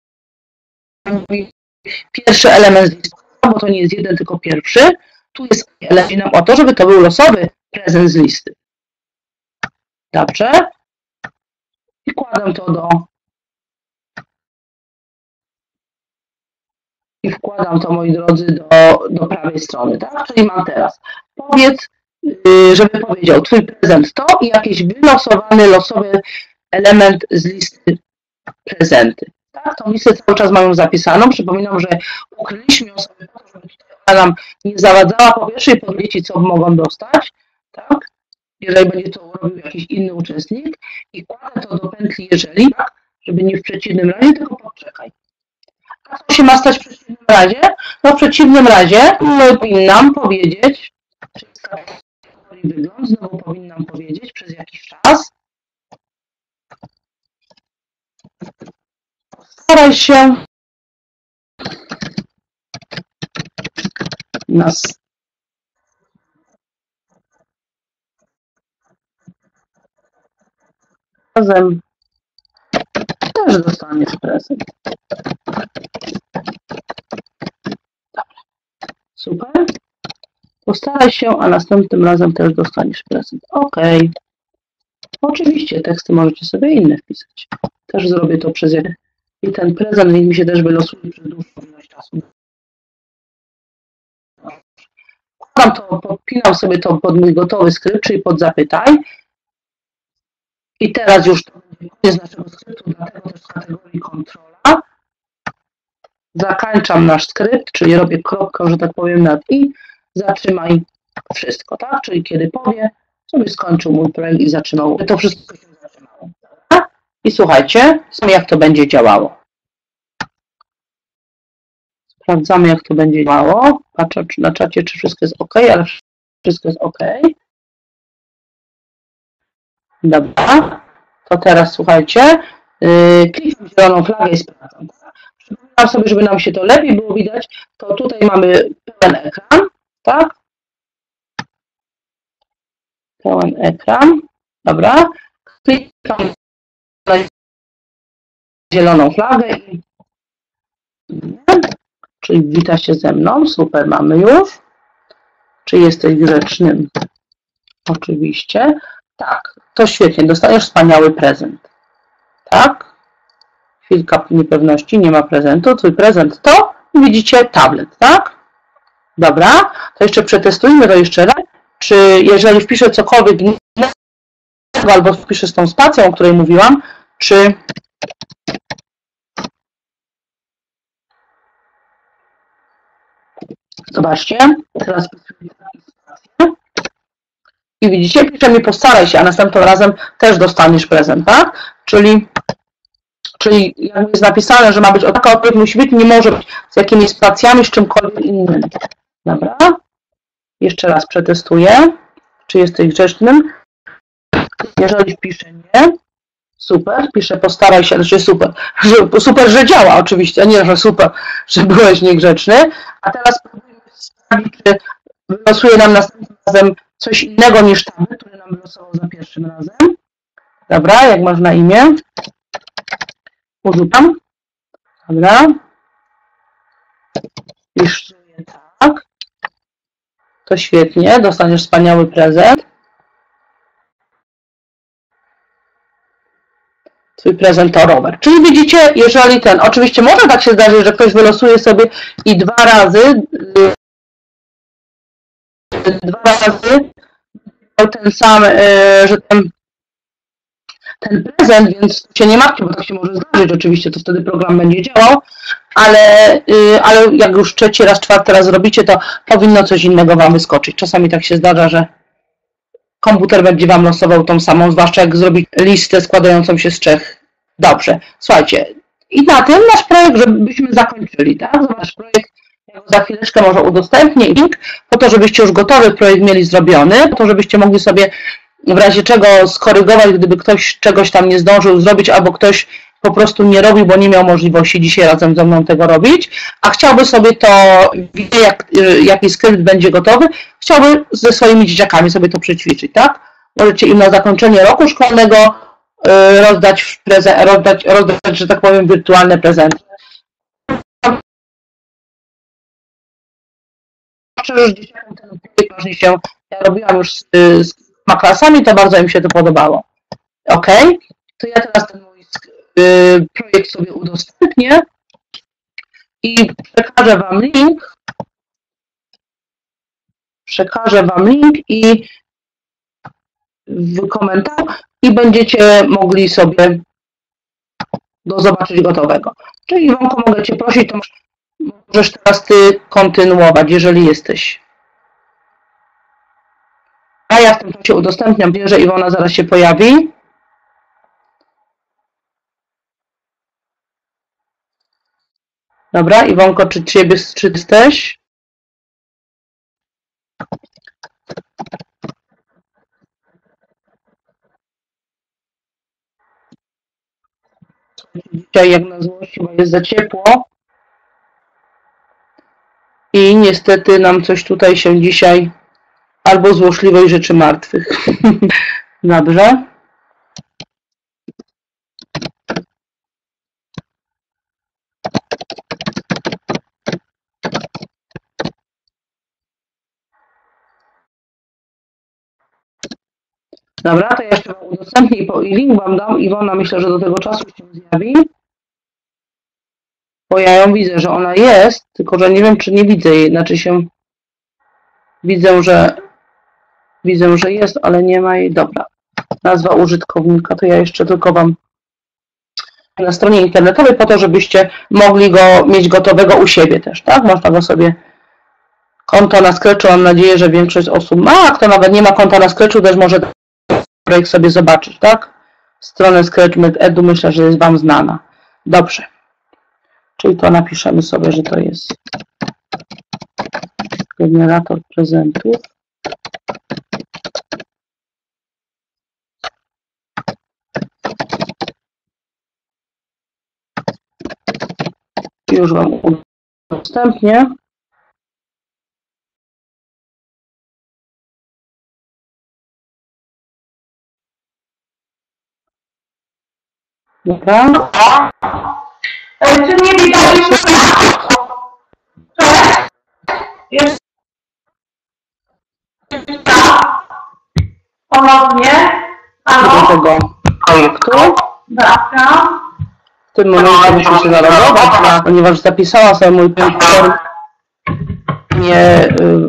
pierwszy element z listy, bo to nie jest jeden, tylko pierwszy. Tu jest element nam o to, żeby to był losowy prezent z listy. Dobrze? I kładę to i wkładam to, moi drodzy, do prawej strony, tak? Czyli mam teraz powiedz, żeby powiedział twój prezent to i jakiś wylosowany, losowy element z listy prezenty. Tak? Tą listę cały czas mają zapisaną. Przypominam, że ukryliśmy ją sobie po to, żeby tutaj ona nam nie zawadzała po pierwsze i po drugie, co mogą dostać, tak? Jeżeli będzie to robił jakiś inny uczestnik i kładę to do pętli jeżeli, tak? Żeby nie w przeciwnym razie, tylko poczekaj. A co się ma stać w przeciwnym razie? No w przeciwnym razie powinnam powiedzieć, przez kategorię wygląd, znowu powinnam powiedzieć przez jakiś czas. Staraj się razem też dostaniesz prezent. Dobra. Super. Postaraj się, a następnym razem też dostaniesz prezent. Ok. Oczywiście teksty możecie sobie inne wpisać. Też zrobię to przez jeden. I ten prezent niech mi się też wylosuje przez dłuższą ilość czasu. Podpinam sobie to pod mój gotowy skrypt, czyli pod zapytaj. I teraz już to będzie koniec naszego skryptu, dlatego też z kategorii kontrola. Zakańczam nasz skrypt, czyli robię kropkę, że tak powiem, nad i. Zatrzymaj wszystko, tak? Czyli kiedy powie, sobie skończył mój projekt i zatrzymał. To wszystko się zatrzymało. I słuchajcie, jak to będzie działało. Sprawdzamy, jak to będzie działało. Patrzę na czacie, czy wszystko jest ok, ale wszystko jest ok. Dobra. To teraz słuchajcie. Klikam zieloną flagę i sprawdzam. Przypominam sobie, żeby nam się to lepiej było widać, to tutaj mamy pełen ekran, tak? Pełen ekran. Dobra. Klikam na zieloną flagę i czyli wita się ze mną. Super, mamy już. Czy jesteś grzecznym? Oczywiście. Tak, to świetnie. Dostajesz wspaniały prezent. Tak? Chwilka niepewności, nie ma prezentu. Twój prezent to, widzicie, tablet, tak? Dobra, to jeszcze przetestujmy to jeszcze raz. Czy jeżeli wpiszę cokolwiek innego, albo wpiszę z tą spacją, o której mówiłam, czy zobaczcie, teraz i widzicie, pisze mi postaraj się, a następnym razem też dostaniesz prezent, tak? Czyli jak jest napisane, że ma być taka odpowiedź, musi być, nie może być z jakimiś spacjami, z czymkolwiek innym. Dobra. Jeszcze raz przetestuję, czy jesteś grzecznym. Jeżeli wpiszę nie, super, piszę postaraj się, znaczy super, że działa oczywiście, a nie, że super, że byłeś niegrzeczny. A teraz spróbujmy sprawdzić, czy wylosuje nam następnym razem coś innego niż tablet, który nam wylosował za pierwszym razem. Dobra, jak masz na imię? Używam. Dobra. Piszę tak. To świetnie, dostaniesz wspaniały prezent. Twój prezent to rower. Czyli widzicie, jeżeli oczywiście może tak się zdarzyć, że ktoś wylosuje sobie i dwa razy ten sam, że ten prezent, więc się nie martwcie, bo tak się może zdarzyć oczywiście, to wtedy program będzie działał, ale jak już trzeci raz, czwarty raz zrobicie, to powinno coś innego Wam wyskoczyć. Czasami tak się zdarza, że komputer będzie Wam losował tą samą, zwłaszcza jak zrobić listę składającą się z trzech. Dobrze, słuchajcie, i na tym nasz projekt, żebyśmy zakończyli, tak? Nasz projekt za chwileczkę może udostępnię link, po to, żebyście już gotowy projekt mieli zrobiony, po to, żebyście mogli sobie w razie czego skorygować, gdyby ktoś czegoś tam nie zdążył zrobić, albo ktoś po prostu nie robił, bo nie miał możliwości dzisiaj razem ze mną tego robić, a chciałby sobie to, wie jaki skrypt będzie gotowy, chciałby ze swoimi dzieciakami sobie to przećwiczyć, tak? Możecie im na zakończenie roku szkolnego rozdać, że tak powiem, wirtualne prezenty. Szczerze, że dzieciakom ten projekt się, ja robiłam już z klasami, to bardzo im się to podobało. Ok, to ja teraz ten mój projekt sobie udostępnię i przekażę Wam link i w komentarzu i będziecie mogli sobie go zobaczyć gotowego. Czyli Iwonko, mogę Cię prosić, to możesz teraz Ty kontynuować, jeżeli jesteś. A ja w tym czasie udostępniam, wiem, że Iwona zaraz się pojawi. Dobra, Iwonko, czy jesteś? Dzisiaj jak na złość chyba jest za ciepło. I niestety nam coś tutaj się dzisiaj albo złośliwej rzeczy martwych. Dobrze. Dobra, to ja jeszcze Wam udostępnię i link Wam dam. Iwona, myślę, że do tego czasu się zjawi. Bo ja ją widzę, że ona jest, tylko że nie wiem, czy nie widzę jej. Znaczy się widzę, że jest, ale nie ma jej. Dobra. Nazwa użytkownika, to ja jeszcze tylko Wam na stronie internetowej po to, żebyście mogli go mieć gotowego u siebie też, tak? Można go sobie konto na Scratchu, mam nadzieję, że większość osób ma, a kto nawet nie ma konta na Scratchu, też może projekt sobie zobaczyć, tak? Stronę Scratch.edu myślę, że jest Wam znana. Dobrze. Czyli to napiszemy sobie, że to jest generator prezentów. Już Wam udostępnię. Dobra. Czy mnie widać jeszcze? Cześć. Jeszcze ponownie. do Halo? tego projektu. Wracam. W tym momencie muszę się zalogować, ponieważ zapisała sobie mój projekt w formie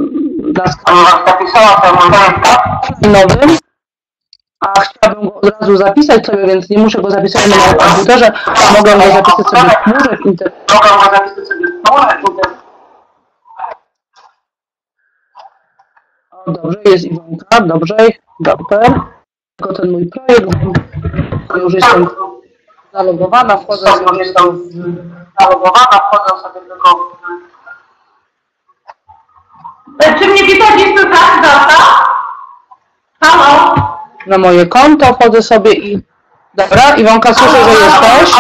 nowym, a chciałabym go od razu zapisać sobie, więc nie muszę go zapisać na moim komputerze, a mogę go zapisać sobie w chmurze w internecie. Dobrze, jest Iwonka, dobrze, super. Tylko ten mój projekt, już jestem zalogowana, wchodzę sobie tylko Czy mnie widać jeszcze tak, Data? Halo? na moje konto, wchodzę sobie i... Dobra, Iwonka, słyszę, że jesteś.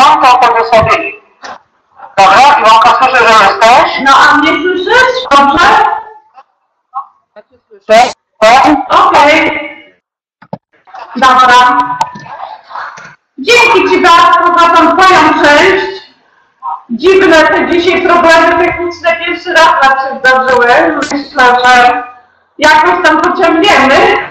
No a mnie słyszysz? Dobrze? Słyszę. Okej. Dobra. Dzięki Ci bardzo za tą Twoją część. Dziwne te dzisiaj problemy techniczne pierwszy raz nam się zdarzyły. Myślę, że jakoś tam pociągniemy.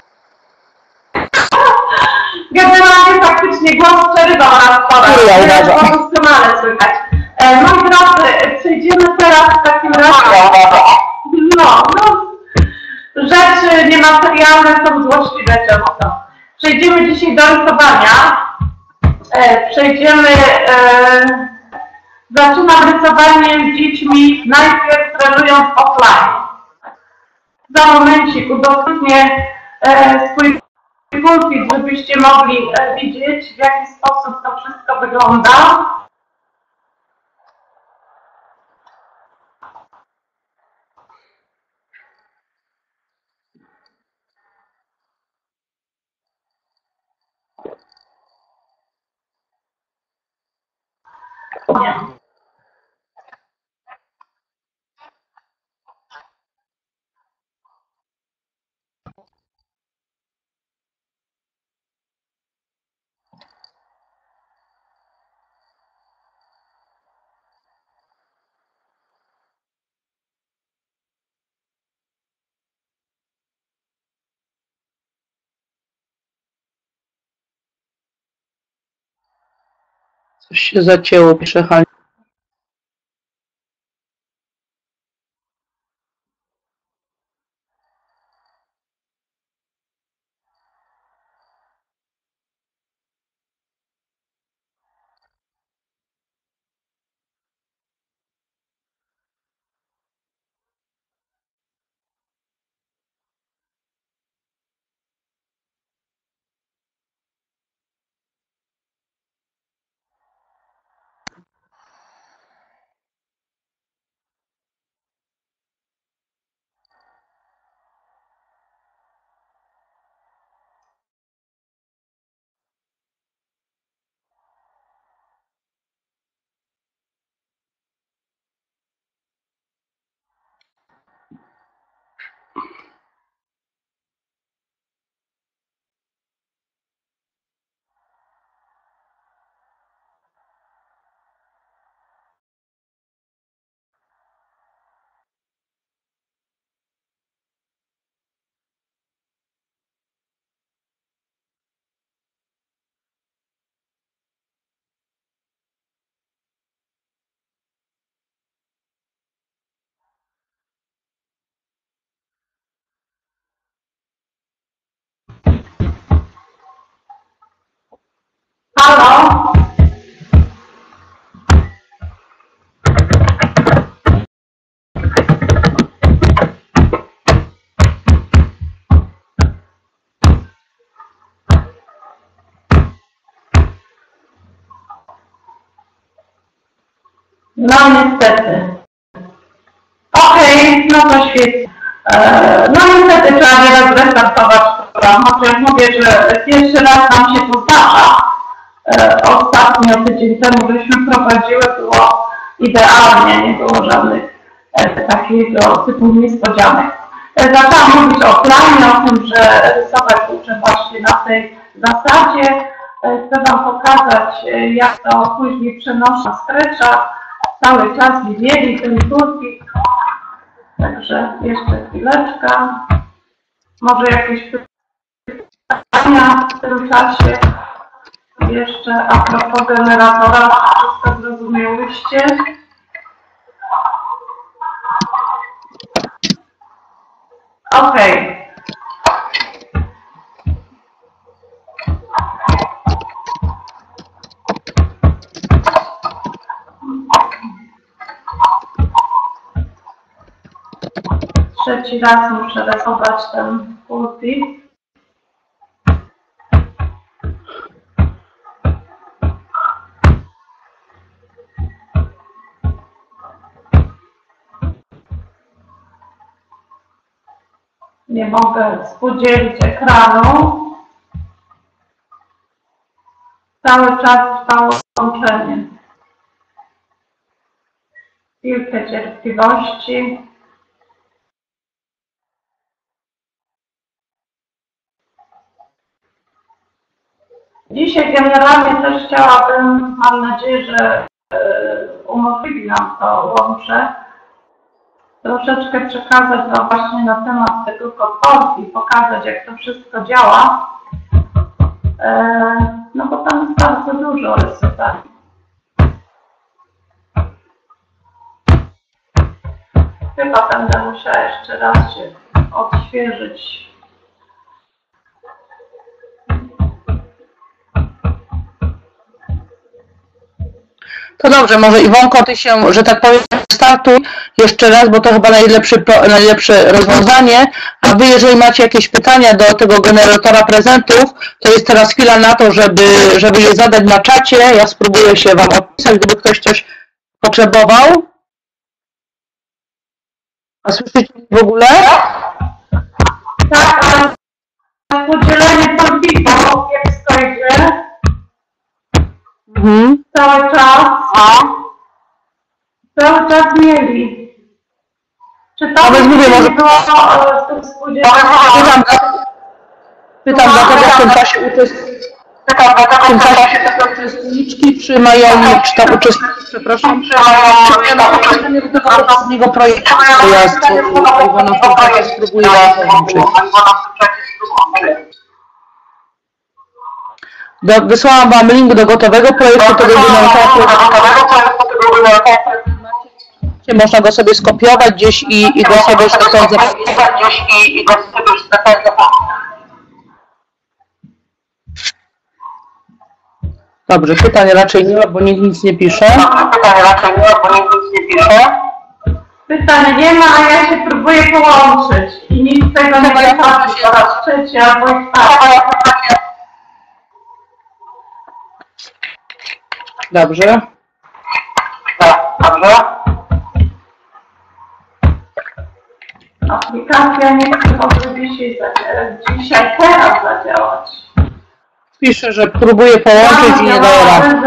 Generalnie faktycznie głos przerywał nas doskonale słychać. Moi drodzy, przejdziemy teraz w takim razie. No, rzeczy niematerialne są złośliwe często. Przejdziemy dzisiaj do rysowania. Zaczynam rysowanie z dziećmi, najpierw trenując offline. Za momencik udostępnię swój pulpit, żebyście mogli widzieć, w jaki sposób to wszystko wygląda. Coś się zacięło, pisze Hania. Halo? No niestety. Okej, no to świetnie. No niestety trzeba nieraz restartować program. Chociaż mówię, że pierwszy raz nam się to zdarza. Ostatnio tydzień temu żeśmy prowadziły, było idealnie, nie było żadnych takiego typu niespodzianek. Zaczęłam mówić o planie, o tym, że rysować uczę właśnie na tej zasadzie. Chcę Wam pokazać, jak to później przenoszę na Scratcha. cały czas widzieli ten pulpit. Także jeszcze chwileczkę. Może jakieś pytania w tym czasie? Jeszcze a propos generatora, wszystko zrozumiałyście? Okej. Trzeci raz muszę rysować ten pulpit. Nie mogę współdzielić ekranu. Cały czas trwało łączenie. Chwilkę cierpliwości. Dzisiaj generalnie też chciałabym, mam nadzieję, że umożliwi nam to łącze, troszeczkę przekazać Wam właśnie na temat tego Codforce i pokazać, jak to wszystko działa. No bo tam jest bardzo dużo rysowań. Chyba będę musiała jeszcze raz się odświeżyć. To dobrze, może Iwonko, ty się, że tak powiem, startuj jeszcze raz, bo to chyba najlepsze rozwiązanie. A wy, jeżeli macie jakieś pytania do tego generatora prezentów, to jest teraz chwila na to, żeby je zadać na czacie. Ja spróbuję się Wam odpisać, gdyby ktoś coś potrzebował. A słyszycie w ogóle? Tak, ale podzielenie pulpitu, jak stoicie, cały czas mieli. Czy to mówię, może było w tym współdzieleniu? Pytam dlatego w tym czasie uczestniczki, czy mają, czy tam uczestniczki, przepraszam, czy mają uczestniczki do tego poprzedniego projektu, to ja Iwona w tym czasie spróbuję włączyć. Wysłałam Wam link do gotowego projektu, tego można go sobie skopiować gdzieś i go sobie sądzę. Dobrze, pytań raczej nie ma, bo nikt nic nie pisze. Pytań nie ma, a ja się próbuję połączyć i nic z tego nie wychodzi po raz trzeci albo i czwarty. Dobrze. Aplikacja nie chce może dzisiaj teraz zadziałać. Pisze, że próbuje połączyć i nie daje rady.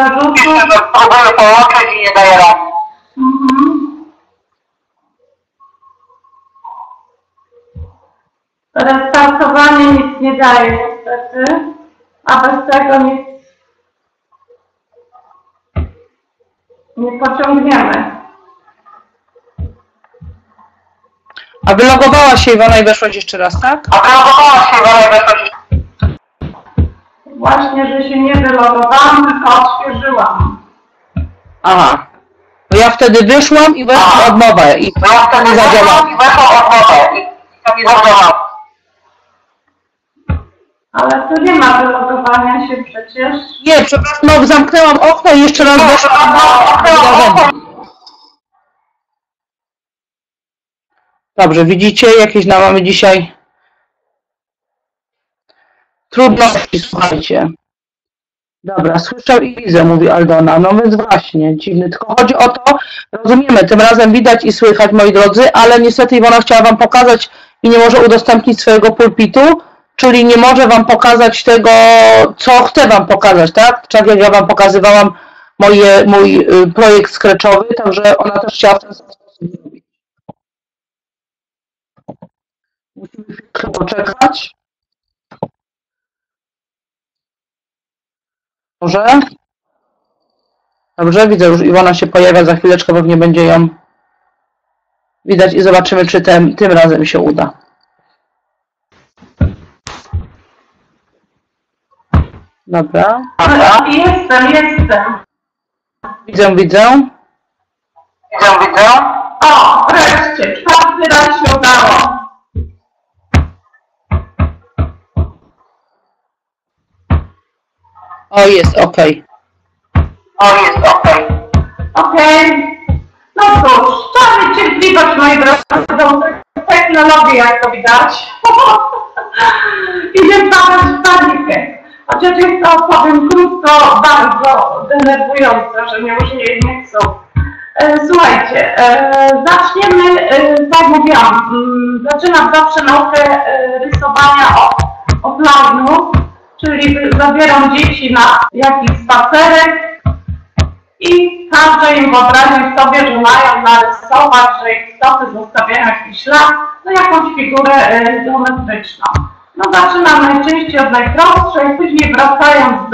Restartowanie nic nie daje niestety, a bez tego nic nie pociągniemy. A wylogowała się Iwona i weszłaś jeszcze raz, tak? Właśnie, że się nie wylogowałam, tylko odświeżyłam. Aha. No ja wtedy wyszłam i weszłam od nowa i to nie zadziałało. Ale tu nie ma wylogowania się przecież. Nie, przepraszam, no zamknęłam okno i jeszcze raz weszłam do Dobrze, widzicie, jakieś mamy dzisiaj trudności, słuchajcie. Dobra, słyszę i widzę, mówi Aldona. No więc właśnie, dziwny. Tylko chodzi o to, rozumiemy, tym razem widać i słychać, moi drodzy, ale niestety Iwona chciała Wam pokazać i nie może udostępnić swojego pulpitu, czyli nie może Wam pokazać tego, co chcę Wam pokazać, tak? Tak jak ja Wam pokazywałam mój projekt scratchowy, także ona też chciała w ten sposób zrobić. Musimy chwilkę poczekać. Może? Dobrze, widzę, już Iwona się pojawia, za chwileczkę pewnie będzie ją widać i zobaczymy, czy tym razem się uda. Dobra. Jestem. Widzę. O, wreszcie, 4. raz się udało. O, jest ok. Okej. No cóż, trzeba mieć cierpliwość, moi drodzy, technologię, jak to widać. I nie wpadać w panikę. Chociaż jest to, powiem krótko, bardzo denerwujące, że mnie już nie chcą. Słuchajcie, zaczniemy, tak jak mówiłam, zaczynam zawsze naukę rysowania offline'u, czyli zabieram dzieci na jakiś spacerek i każę im wyobrazić sobie, że mają narysować, że ich stopy zostawiają jakiś ślad, no jakąś figurę geometryczną. No zaczynam najczęściej od najprostszej, później wracając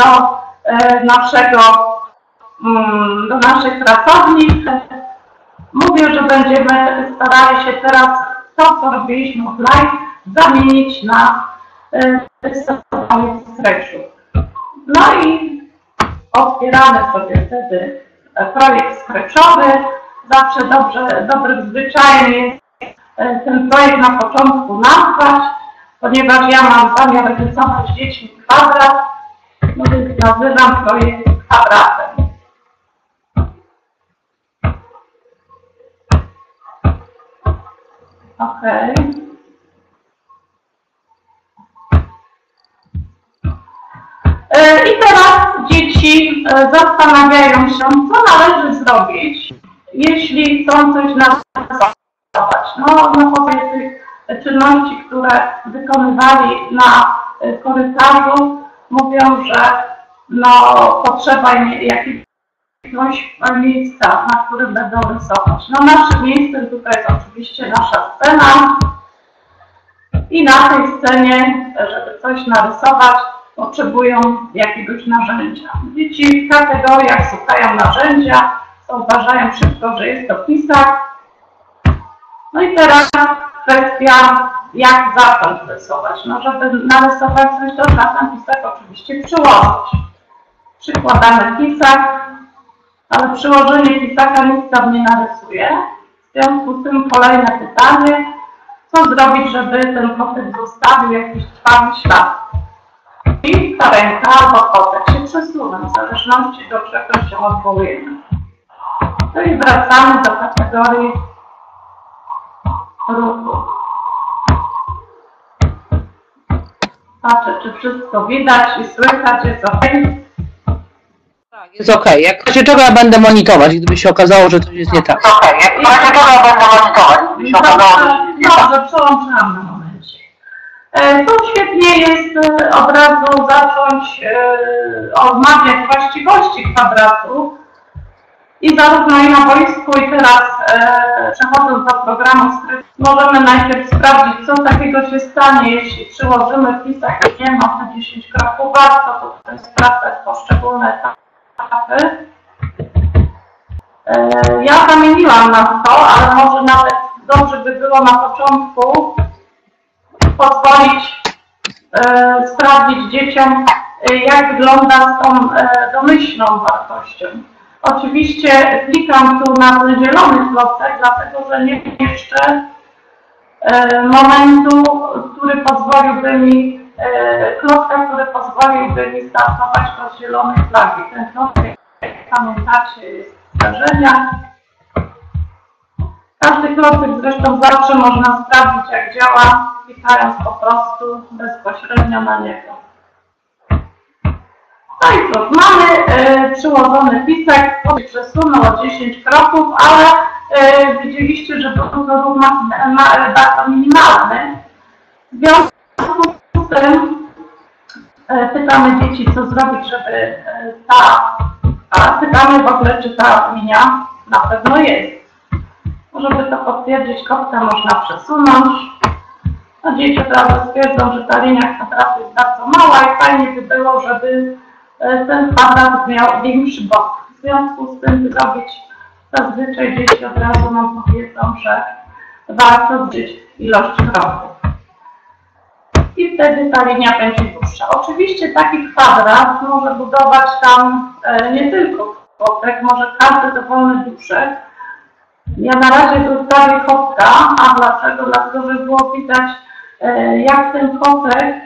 do naszych pracowni, mówię, że będziemy starali się teraz to, co robiliśmy offline, zamienić na rysowanie w Scratchu. No i otwieramy sobie wtedy projekt Scratchowy. Zawsze dobrym zwyczajem jest ten projekt na początku nazwać, ponieważ ja mam zamiar rysować z dziećmi kwadrat, no więc nazywam projekt kwadratem. Okej. I teraz dzieci zastanawiają się, co należy zrobić, jeśli chcą coś narysować. No, na podstawie tych czynności, które wykonywali na korytarzu, mówią, że no, potrzeba im jakiegoś miejsca, na którym będą rysować. No, naszym miejscem tutaj jest oczywiście nasza scena i na tej scenie, żeby coś narysować, potrzebują jakiegoś narzędzia. Dzieci w kategoriach szukają narzędzia, zauważają szybko, że jest to pisak. No i teraz kwestia, jak zacząć rysować. No, żeby narysować coś, to trzeba ten pisak oczywiście przyłożyć. Przykładamy pisak, ale przyłożenie pisaka nic tam nie narysuje. W związku z tym kolejne pytanie, co zrobić, żeby ten kotek zostawił jakiś trwały ślad. I ta ręka albo kotek się przesuwa, w zależności do czego się odwołujemy. No i wracamy do kategorii ruchu. Patrzę, czy wszystko widać i słychać, jest ok. Jest ok. Jak w razie czego ja będę monitorować, gdyby się okazało, że coś jest nie tak. Jak w razie czego ja będę monitorować, gdyby się okazało, że coś jest nie tak. Dobrze, przełączam na momencie. Tu świetnie jest od razu zacząć omawiać właściwości kwadratu i zarówno i na boisku, i teraz przechodząc do programu Scratch, możemy najpierw sprawdzić, co takiego się stanie, jeśli przyłożymy pisak i nie ma te 10 kroków. Warto tutaj sprawdzać poszczególne etapy. Ja zamieniłam na 100, ale może nawet dobrze by było na początku pozwolić sprawdzić dzieciom, jak wygląda z tą domyślną wartością. Oczywiście klikam tu na ten zielony klocek, dlatego że nie mam jeszcze momentu, który pozwoliłby mi, klocka, który pozwoliłby mi startować od zielonej flagi. Ten klocek, jak pamiętacie, jest zdarzenia. Każdy klocek zresztą zawsze można sprawdzić, jak działa, klikając po prostu bezpośrednio na niego. No i cóż, mamy przyłożony pisek, który przesunął o 10 kroków, ale widzieliście, że był to ruch bardzo minimalny. W związku z tym pytamy dzieci, co zrobić, żeby pytamy w ogóle, czy ta linia na pewno jest. Żeby to potwierdzić, kostkę można przesunąć. No, dzieci od razu stwierdzą, że ta linia kwadratu jest bardzo mała i fajnie by było, żeby ten kwadrat miał większy bok. W związku z tym zrobić, zazwyczaj dzieci od razu nam powiedzą, że warto zbyć ilość kroków. I wtedy ta linia będzie dłuższa. Oczywiście taki kwadrat może budować tam nie tylko kotek, może każdy dowolny duszek. Ja na razie zostawię kotka, a dlaczego? Dlatego, żeby było widać, jak ten kotek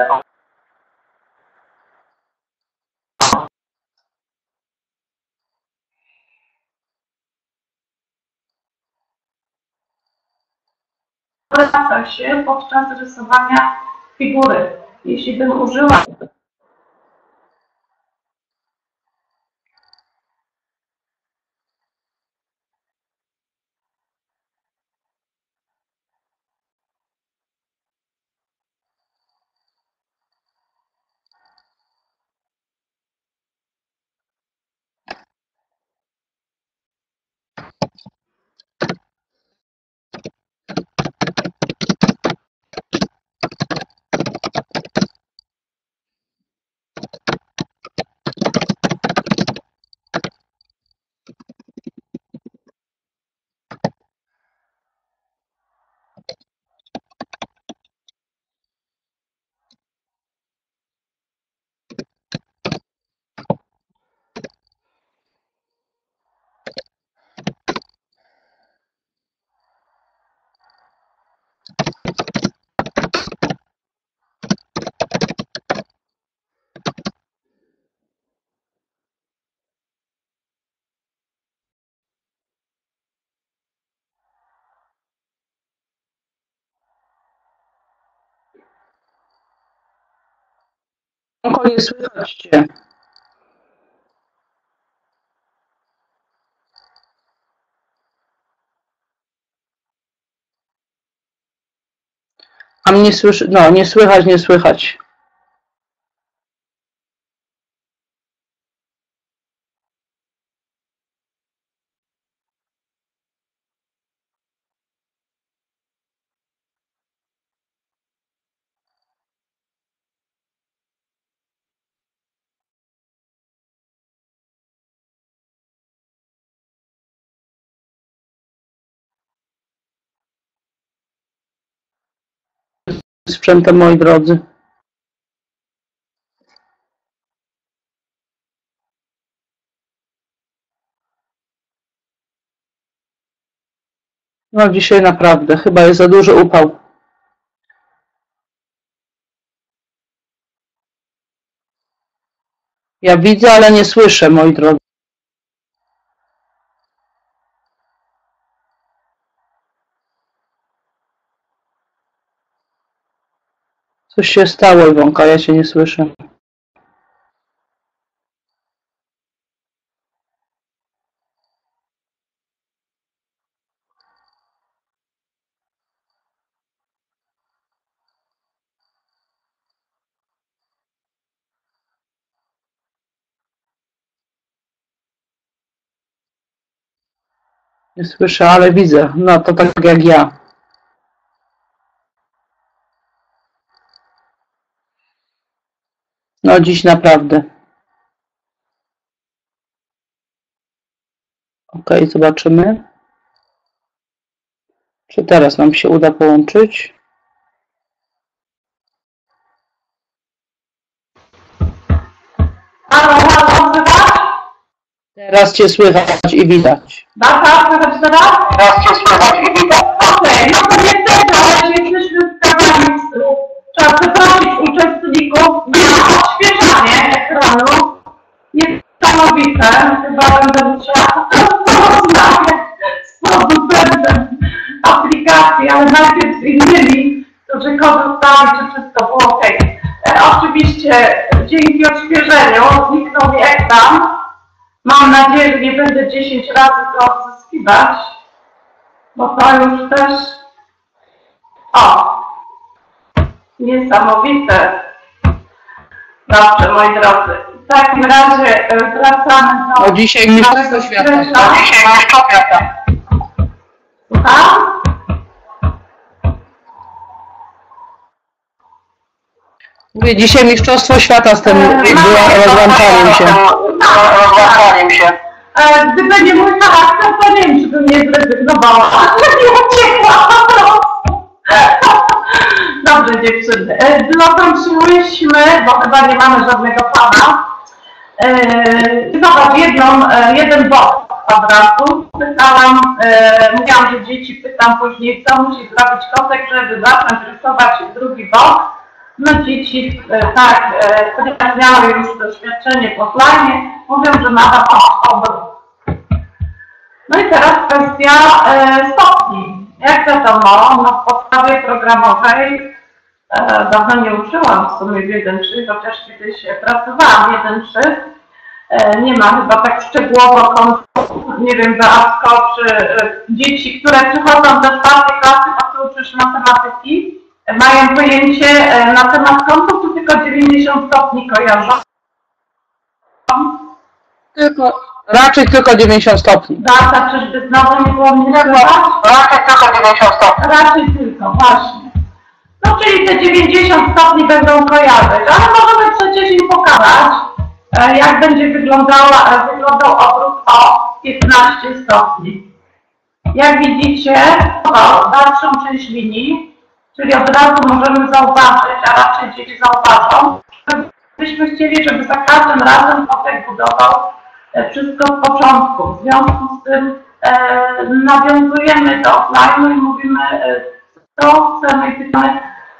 wraca się podczas rysowania figury. Jeśli bym użyła Nie słychać cię. A mnie słyszy, no nie słychać, nie słychać. Sprzętem, moi drodzy. No dzisiaj naprawdę, chyba jest za duży upał. Ja widzę, ale nie słyszę, moi drodzy. Coś się stało, Iwonka, ja cię nie słyszę. Nie słyszę, ale widzę. No to tak jak ja. No dziś naprawdę. Ok, zobaczymy. Czy teraz nam się uda połączyć? Halo, słychać? Teraz cię słychać i widać. Data, słychać teraz? Teraz cię słychać i widać. Okej, no to niestety, ale jesteśmy w programie. Trzeba przeprosić uczestników za odświeżanie ekranu. Niesamowite. Chyba będę musiała porozmawiać z producentem aplikacji, ale najpierw z innymi, którzy korzystali, czy wszystko było ok. Oczywiście dzięki odświeżeniu zniknął mi ekran. Mam nadzieję, że nie będę 10 razy to odzyskiwać, bo to już też... O! Niesamowite. Dobrze, moi drodzy. W takim razie wracamy do... No dzisiaj mistrzostwo świata. Dzisiaj mistrzostwo świata. Słucham? Mówię, dzisiaj mistrzostwo świata z tym rozłączaniem się. Rozłączaniem się. Gdyby nie mój charakter, to nie wiem, czy bym nie zrezygnowała, nie uciekła po prostu. Dobrze, dziewczyny. Zakończyłyśmy, bo chyba nie mamy żadnego pana. Zobacz, jeden bok kwadratu. Pytałam, mówiłam, że dzieci pytam później, co musi zrobić kotek, żeby zacząć rysować drugi bok. No dzieci, tak, ponieważ miały już doświadczenie po planie, mówią, że nada obrót. No i teraz kwestia stopni. Jak wiadomo, no w podstawie programowej dawno nie uczyłam w sumie w 1.3, chociaż kiedyś pracowałam w 1.3. Nie ma chyba tak szczegółowo konceptu, nie wiem, Beatko, czy dzieci, które przychodzą do 4. klasy, a tu uczysz matematyki, mają pojęcie na temat kątów, czy tylko 90 stopni kojarzą? Raczej tylko 90 stopni. Data, czyżby znowu nie było mnie słychać? Raczej tylko 90 stopni. Raczej tylko, właśnie. No czyli te 90 stopni będą kojarzyć, ale możemy przecież im pokazać, jak będzie wyglądał obrót o 15 stopni. Jak widzicie, dalszą część linii, czyli od razu możemy zauważyć, a raczej dzieci zauważą, byśmy chcieli, żeby za każdym razem kotek budował wszystko od początku. W związku z tym nawiązujemy do offline'u i mówimy, co chcemy i pytamy,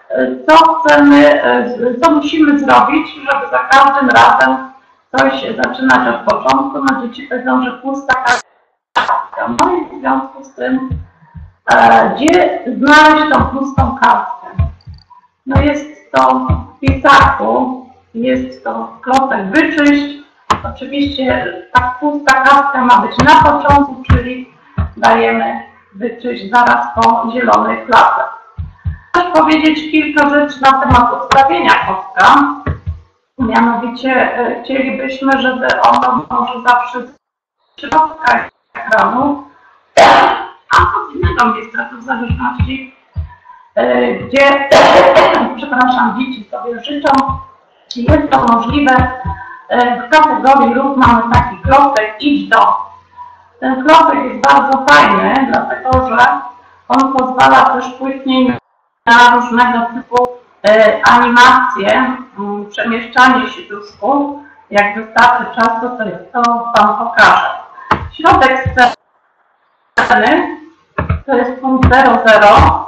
co musimy zrobić, żeby za każdym razem coś zaczynać od początku. No dzieci powiedzą, że pusta kartka. No i w związku z tym, gdzie znaleźć tą pustą kartkę? No jest to w pisaku, jest to klocek wyczyść. Oczywiście ta pusta kartka ma być na początku, czyli dajemy wyczyść zaraz po zielonej klapce. Chcę powiedzieć kilka rzeczy na temat ustawienia kotka. Mianowicie chcielibyśmy, żeby ono może zawsze z środka ekranu, a z innego miejsca, to w zależności, gdzie, przepraszam, dzieci sobie życzą, jest to możliwe. W kategorii lub mamy taki klocek idź do. Ten klocek jest bardzo fajny, dlatego że on pozwala też później na różnego typu animacje, przemieszczanie się duszków. Jak wystarczy czasu, to Wam pokażę. Środek sceny to jest punkt 00.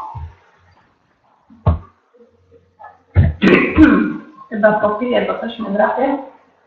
Chyba popiję, bo też nie trafię.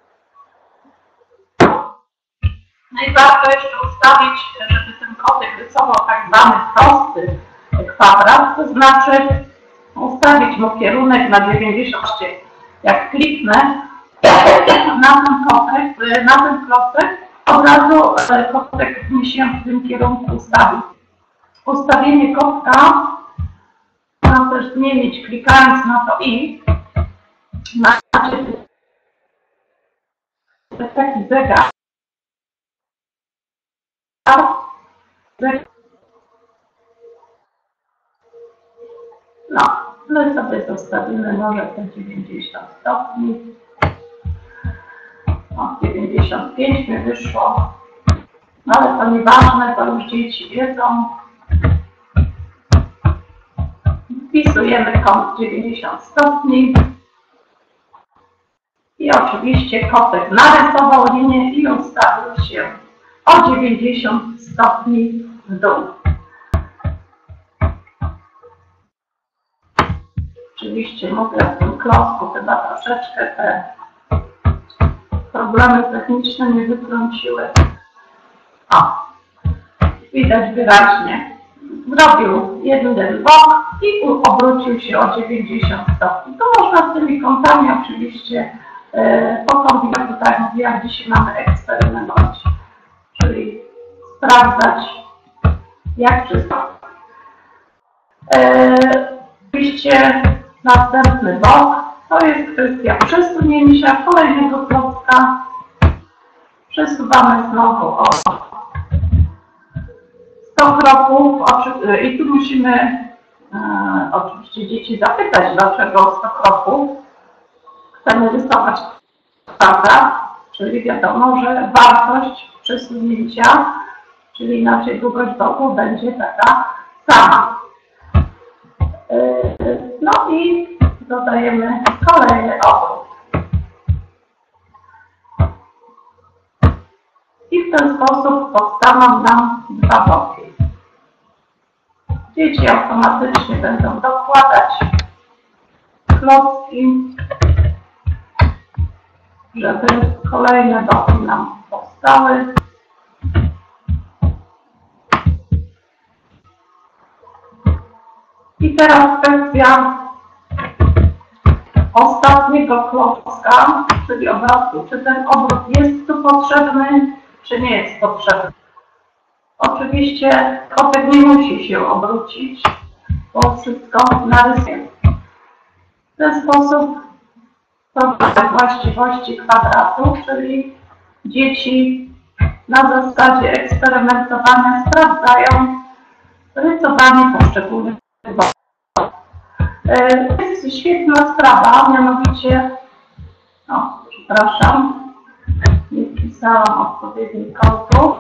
No i warto jeszcze ustawić, żeby ten kotek rysował tak zwany prosty kwadrat, to znaczy ustawić mu kierunek na 90. Jak kliknę na ten klocek, od razu kotek mi się w tym kierunku ustawi. Ustawienie kotka można też zmienić, klikając na to i macie taki zegar. No, my sobie zostawimy może te 90 stopni. O, 95 mi wyszło. No ale to nieważne, to już dzieci wiedzą. Wpisujemy kąt 90 stopni. I oczywiście kotek narysował linię i ustawił się o 90 stopni w dół. Oczywiście mówię o tym klocku, chyba troszeczkę te problemy techniczne mnie wytrąciły. O, widać wyraźnie. Zrobił jeden bok i obrócił się o 90 stopni. To można z tymi kątami oczywiście pokombinować, tak jak mówiłam, dzisiaj mamy eksperymentować. Czyli sprawdzać, jak wszystko. Oczywiście następny bok to jest kwestia przesunięcia kolejnego klocka. Przesuwamy znowu o 100 kroków i tu musimy oczywiście dzieci zapytać, dlaczego 100 kroków chcemy rysować kwadrat, czyli wiadomo, że wartość przesunięcia, czyli inaczej długość boku będzie taka sama. No i dodajemy kolejny obrót. I w ten sposób powstaną nam dwa boki. Dzieci automatycznie będą dokładać klocki, żeby kolejne boki nam powstały. I teraz kwestia ostatniego klocka, czyli obrotu. Czy ten obrót jest tu potrzebny, czy nie jest potrzebny. Oczywiście kotek nie musi się obrócić, bo wszystko narysujemy. W ten sposób wprowadzamy właściwości kwadratu, czyli dzieci na zasadzie eksperymentowania sprawdzają rysowanie poszczególnych boków. To jest świetna sprawa, mianowicie, przepraszam, nie wpisałam odpowiednich kątów.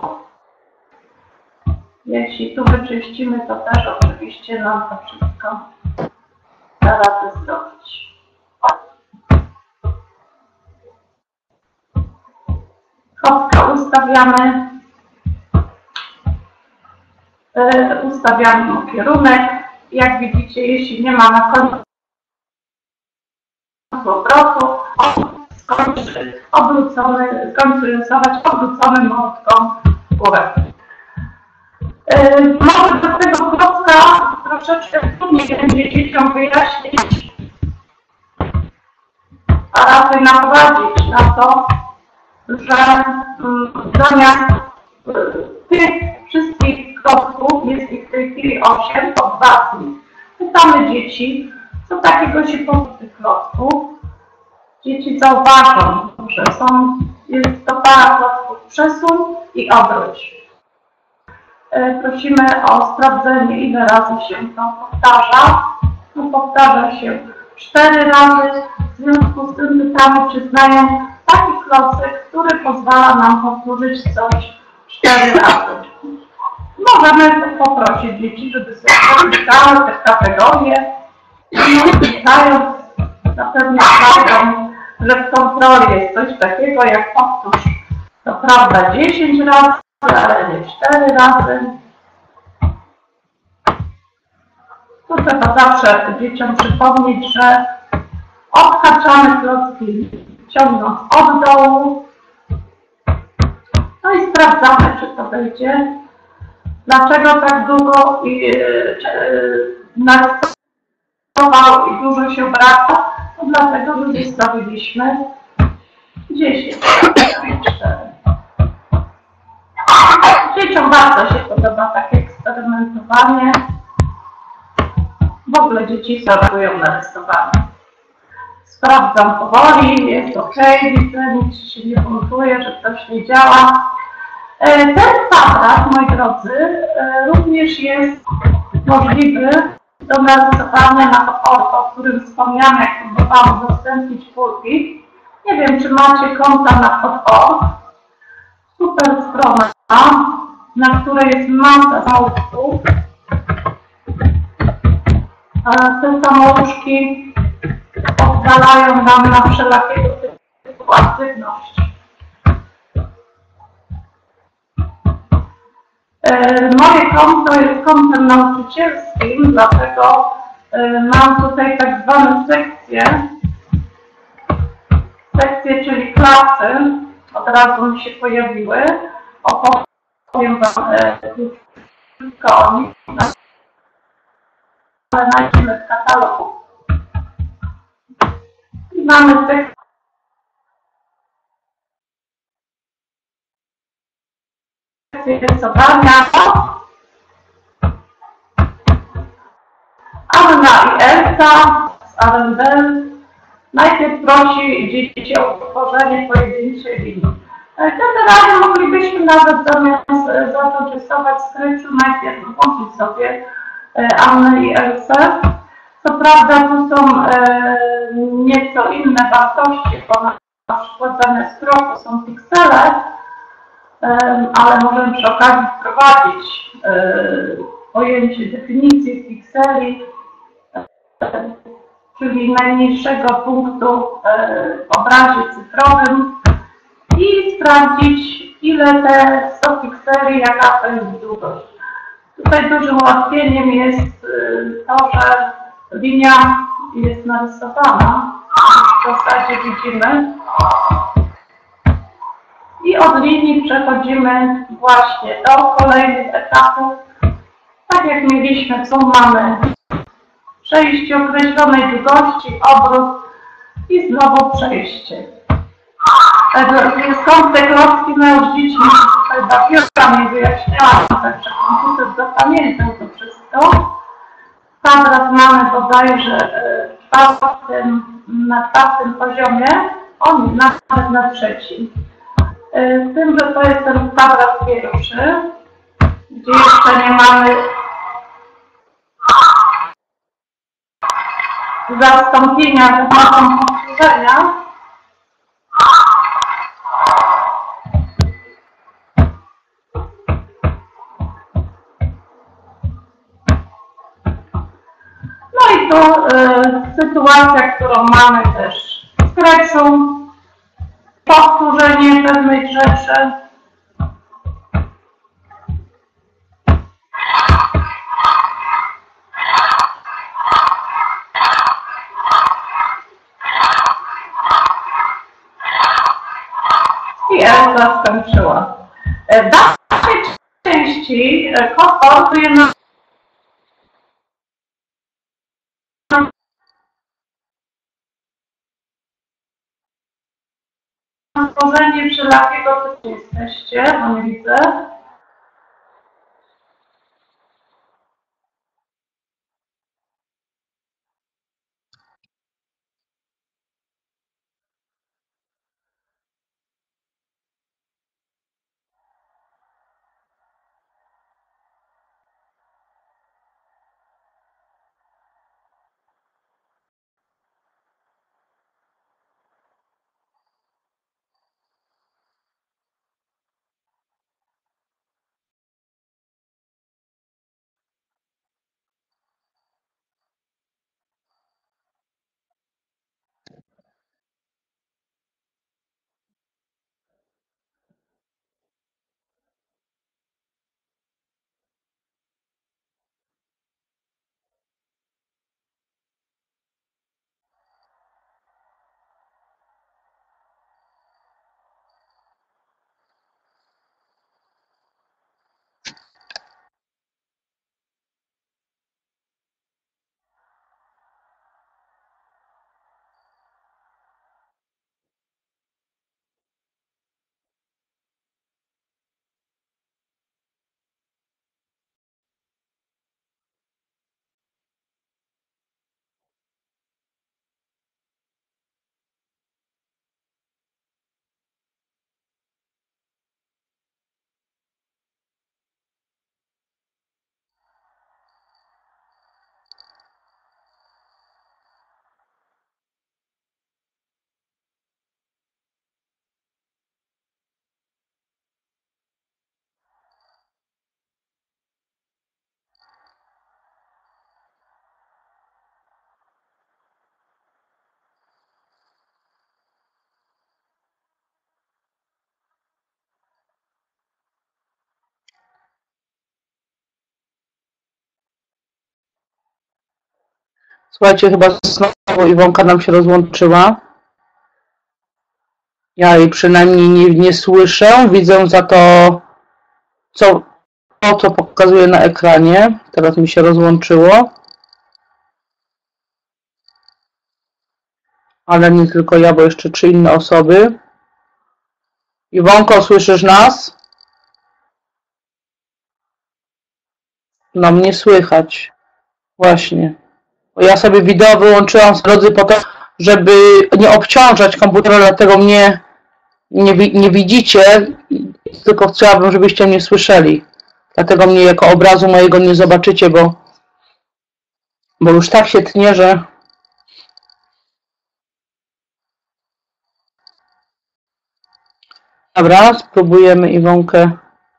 Jeśli tu wyczyścimy, to też oczywiście nam to wszystko da radę zrobić. Kotka ustawiamy mu kierunek. Jak widzicie, jeśli nie ma na końcu obrotu, skończy rysować obrócony młotką w górę. Może do tego klocka troszeczkę trudniej będzie dzieciom wyjaśnić, a raczej naprowadzić na to, że zamiast tych wszystkich klocków, jest ich w tej chwili 8, po 2 z nich. Pytamy dzieci, co takiego się pozbył tych klocków. Dzieci zauważą, że jest to para klocków, przesuń i obróć. Prosimy o sprawdzenie, ile razy się to powtarza. Powtarza się 4 razy. W związku z tym pytamy, czy znają taki klocek, który pozwala nam powtórzyć coś 4 razy. Możemy poprosić dzieci, żeby sobie przeczytały te kategorie. Znając, zapewne znajdą, że w kontroli jest coś takiego jak powtórz. To prawda 10 razy, ale nie 4 razy. Tu trzeba zawsze dzieciom przypomnieć, że odhaczamy klocki ciągnąc od dołu. No i sprawdzamy, czy to wyjdzie. Dlaczego tak długo narysował i dużo się brało? To dlatego, że zostawiliśmy 10. Dzieciom bardzo się podoba takie eksperymentowanie. W ogóle dzieci reagują na rysowanie. Sprawdzam powoli, jest ok, widzę, nic się nie buntuje, że coś nie działa. Ten kwadrat, moi drodzy, również jest możliwy do narysowania na Hot, o którym wspomniałam, jak próbowałam udostępnić pulpit. Nie wiem, czy macie konta na Hot. Super strona, na której jest masa samouczków. Te samouczki pozwalają nam na wszelakiego typu aktywność. Moje konto jest kontem nauczycielskim, dlatego mam tutaj tak zwane sekcje, czyli klasy, od razu mi się pojawiły. Opowiem Wam tylko o nich, ale znajdziemy w katalogu. I mamy sekcję rysowania. Anna i Elsa z Arendel najpierw prosi dzieci o utworzenie pojedynczej linii. Generalnie moglibyśmy nawet zamiast zacząć rysować scratchu, najpierw włączyć sobie Annę i Elsę. Co prawda tu są nieco inne wartości, bo na przykład zamiast kroku są piksele, ale możemy przy okazji wprowadzić pojęcie definicji pikseli, czyli najmniejszego punktu w obrazie cyfrowym i sprawdzić, ile te 100 pikseli, jaka to jest długość. Tutaj dużym ułatwieniem jest to, że linia jest narysowana, w zasadzie widzimy. I od linii przechodzimy właśnie do kolejnych etapów. Tak jak mieliśmy, tu mamy przejście określonej długości, obrót i znowu przejście. Skąd te klocki już dzieci tutaj bawiłam i wyjaśniałam, także komputer zapamiętał to wszystko. Kwadrat mamy bodajże na czwartym poziomie, on nawet na trzecim. Z tym, że to jest ten kwadrat pierwszy, gdzie jeszcze nie mamy zastąpienia wymogą powtórzenia. No i tu sytuacja, którą mamy też w Scratchu, powtórzenie pewnych rzeczy. I Elza skończyła. W dalszej części kod portuje nam stworzenie wszelakiego typu jesteście, bo nie widzę. Słuchajcie, chyba znowu Iwonka nam się rozłączyła. Ja jej przynajmniej nie słyszę. Widzę za to, co pokazuje na ekranie. Teraz mi się rozłączyło. Ale nie tylko ja, bo jeszcze 3 inne osoby. Iwonko, słyszysz nas? No mnie słychać. Właśnie. Bo ja sobie wideo wyłączyłam z drodzy po to, żeby nie obciążać komputera, dlatego mnie nie widzicie, tylko chciałabym, żebyście mnie słyszeli. Dlatego mnie jako obrazu mojego nie zobaczycie, bo już tak się tnie, że... Dobra, spróbujemy Iwonkę.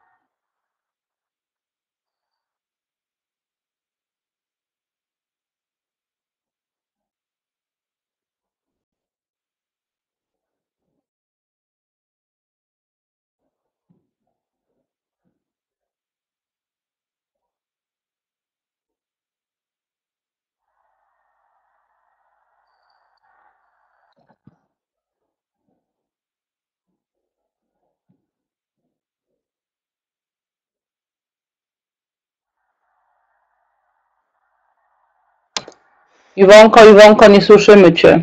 Iwonko, nie słyszymy Cię.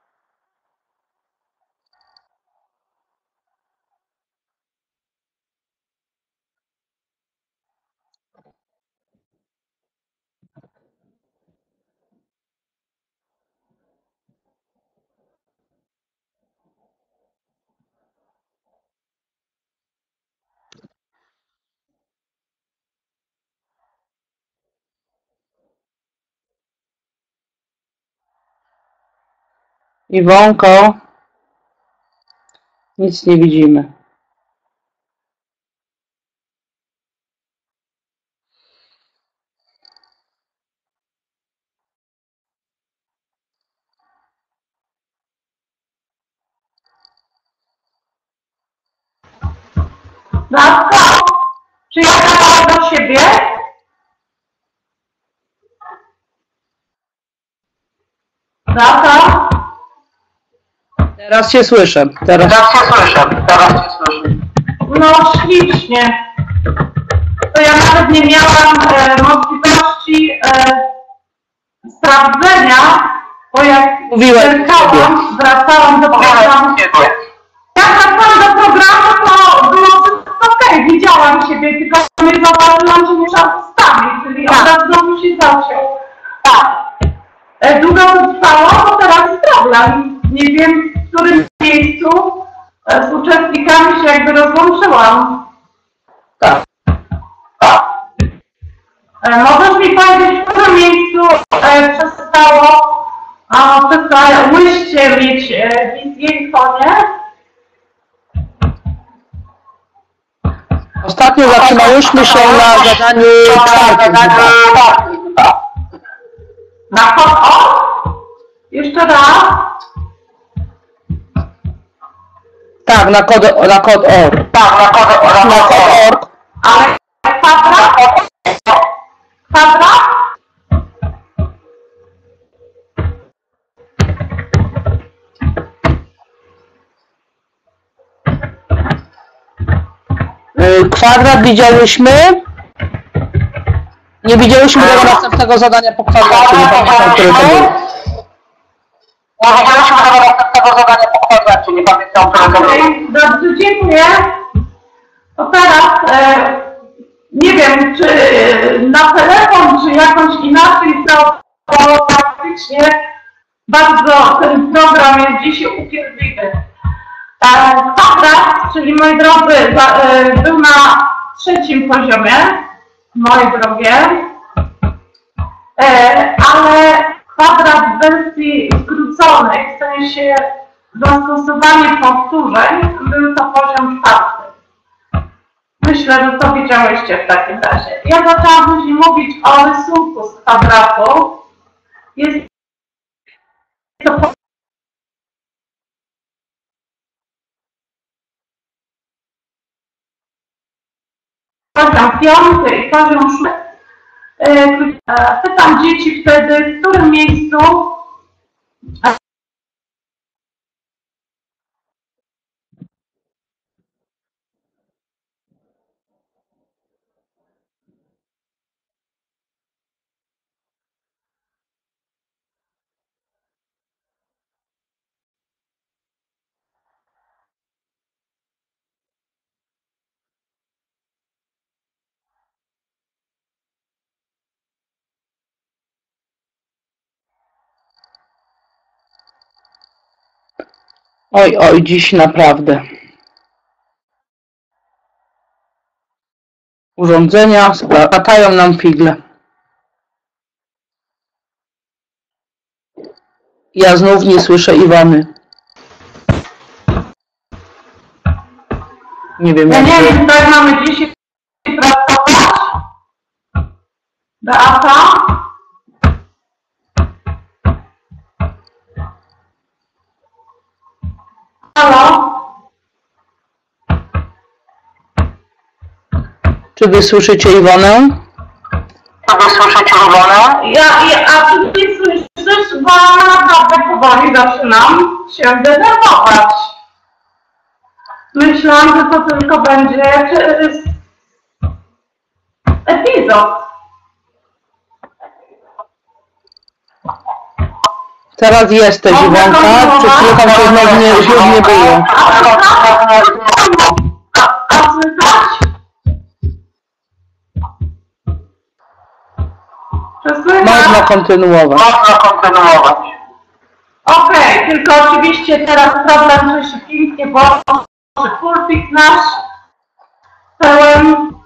Iwonko, nic nie widzimy. Radko, przyjechała do siebie? Radko? Teraz Cię słyszę. Teraz cię słyszę. No ślicznie. To ja nawet nie miałam możliwości sprawdzenia, bo jak zerkałam, wracałam do programu. Jak wracałam do programu, to było wszystko okej, widziałam siebie, tylko nie zauważyłam, że muszę ustawić, czyli obraz znowu się zaciął. Tak. Długo to trwało, bo teraz jest problem. Nie wiem, w którym miejscu z uczestnikami się jakby rozłączyłam. Tak. Możesz mi powiedzieć, w którym miejscu przestałyście mieć wizję i konie? Ostatnio zatrzymałyśmy się na zadaniu czwartym. Na kod O? Jeszcze raz? Tak, na kod OR. Na kod OR. Ale kwadrat? Kwadrat? Kwadrat widziałyśmy. Nie widziałyśmy tego następnego zadania po kwadracie. Nie pamiętam, które to było. Nie widzieliśmy tego następnego zadania po kwadracie, nie pamiętam, które to było. Dobrze, dziękuję. To teraz nie wiem, czy na telefon, czy jakoś inaczej, to faktycznie bardzo ten program jest dzisiaj upierdliwy. Kwadrat, czyli moi drodzy, był na 3. poziomie, moje drogie, ale kwadrat w wersji skróconej, w sensie zastosowanie powtórzeń, był to poziom 4. Myślę, że to wiedziałyście w takim razie. Ja zaczęłam później mówić o rysunku z kwadratu. Jest to poziom 5 i poziom 6. Pytam dzieci wtedy, w którym miejscu Oj, dziś naprawdę. Urządzenia latają nam figle. Ja znów nie słyszę Iwony. Nie wiem, Ja jak nie to... wiem, tak mamy dzisiaj pracować. Beata? Halo? Czy wy słyszycie Iwonę? Czy wy słyszycie Iwonę? A ty nie słyszysz, bo naprawdę powoli zaczynam się denerwować. Myślałam, że to tylko będzie epizod. Teraz jesteś, Iwonka. Czy tam się znowu nie było? A słychać? Czy słychać? Można kontynuować. Można kontynuować. Okej, tylko oczywiście teraz problem, że się pięknie włączy pulpit nasz pełen.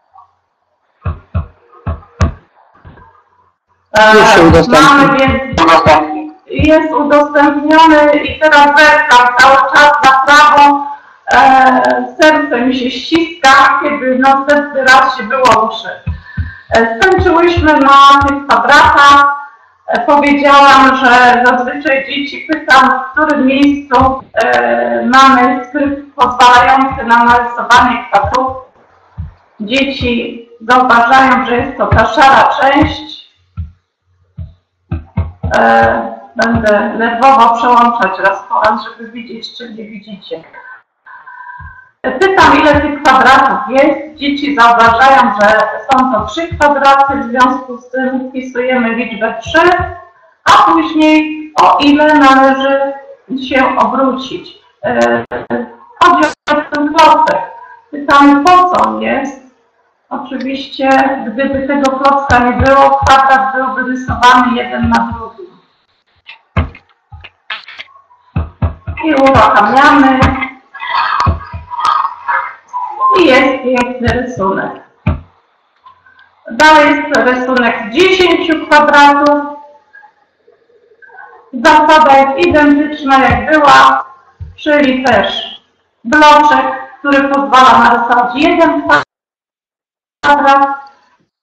Już się udostępnił. Mamy więc jest udostępniony i teraz zerkam cały czas na prawo. Serce mi się ściska, kiedy następny raz się wyłączy. Skończyłyśmy na tych kwadratach. Powiedziałam, że zazwyczaj dzieci pytam, w którym miejscu mamy skrypt pozwalający na narysowanie kwadratów. Dzieci zauważają, że jest to ta szara część. Będę nerwowo przełączać raz po raz, żeby widzieć, czy nie widzicie. Pytam, ile tych kwadratów jest. Dzieci zauważają, że są to 3 kwadraty, w związku z tym wpisujemy liczbę 3, a później o ile należy się obrócić. Chodzi o ten klocek. Pytamy, po co on jest. Oczywiście, gdyby tego klocka nie było, kwadrat byłby rysowany jeden na drugim. I uruchamiamy. I jest piękny rysunek. Dalej jest rysunek z 10 kwadratów. Zasada jest identyczna jak była, czyli też bloczek, który pozwala narysować jeden kwadrat.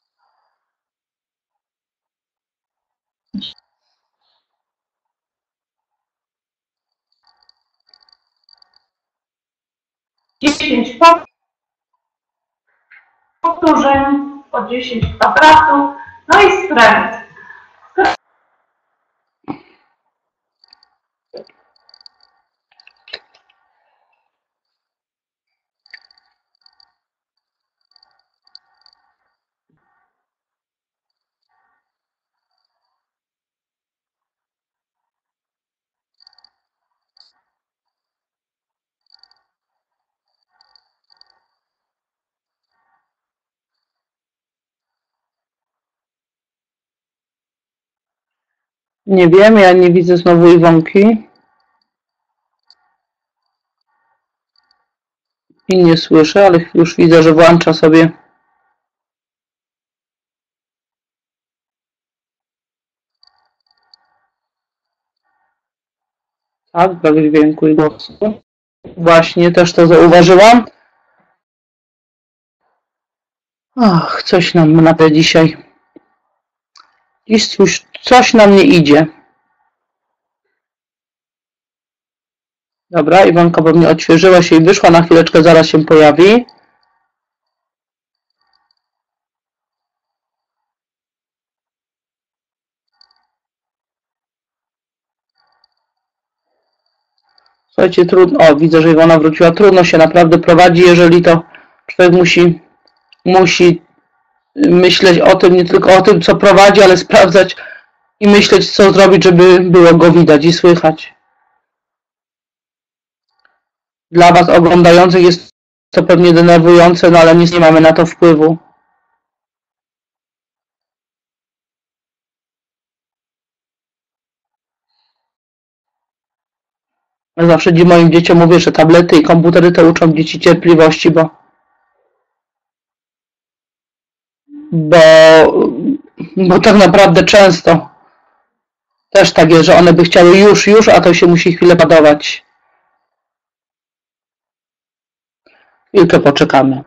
Dziesięć powtórzeń po 10 kwadratów, no i skręt. Nie wiem, ja nie widzę znowu Iwonki. I nie słyszę, ale już widzę, że włącza sobie. Tak, brak dźwięku i głosu. Właśnie, też to zauważyłam. Ach, coś nam na te dzisiaj. Dziś coś nam nie idzie. Dobra, Iwonka pewnie odświeżyła się i wyszła. Na chwileczkę zaraz się pojawi. Słuchajcie, trudno. O, widzę, że Iwona wróciła. Trudno się naprawdę prowadzi, jeżeli to człowiek musi myśleć o tym, nie tylko o tym, co prowadzi, ale sprawdzać i myśleć, co zrobić, żeby było go widać i słychać. Dla Was oglądających jest to pewnie denerwujące, no ale nic nie mamy na to wpływu. Zawsze moim dzieciom mówię, że tablety i komputery to uczą dzieci cierpliwości, bo tak naprawdę często też tak jest, że one by chciały już, a to się musi chwilę padować. Chwilkę poczekamy.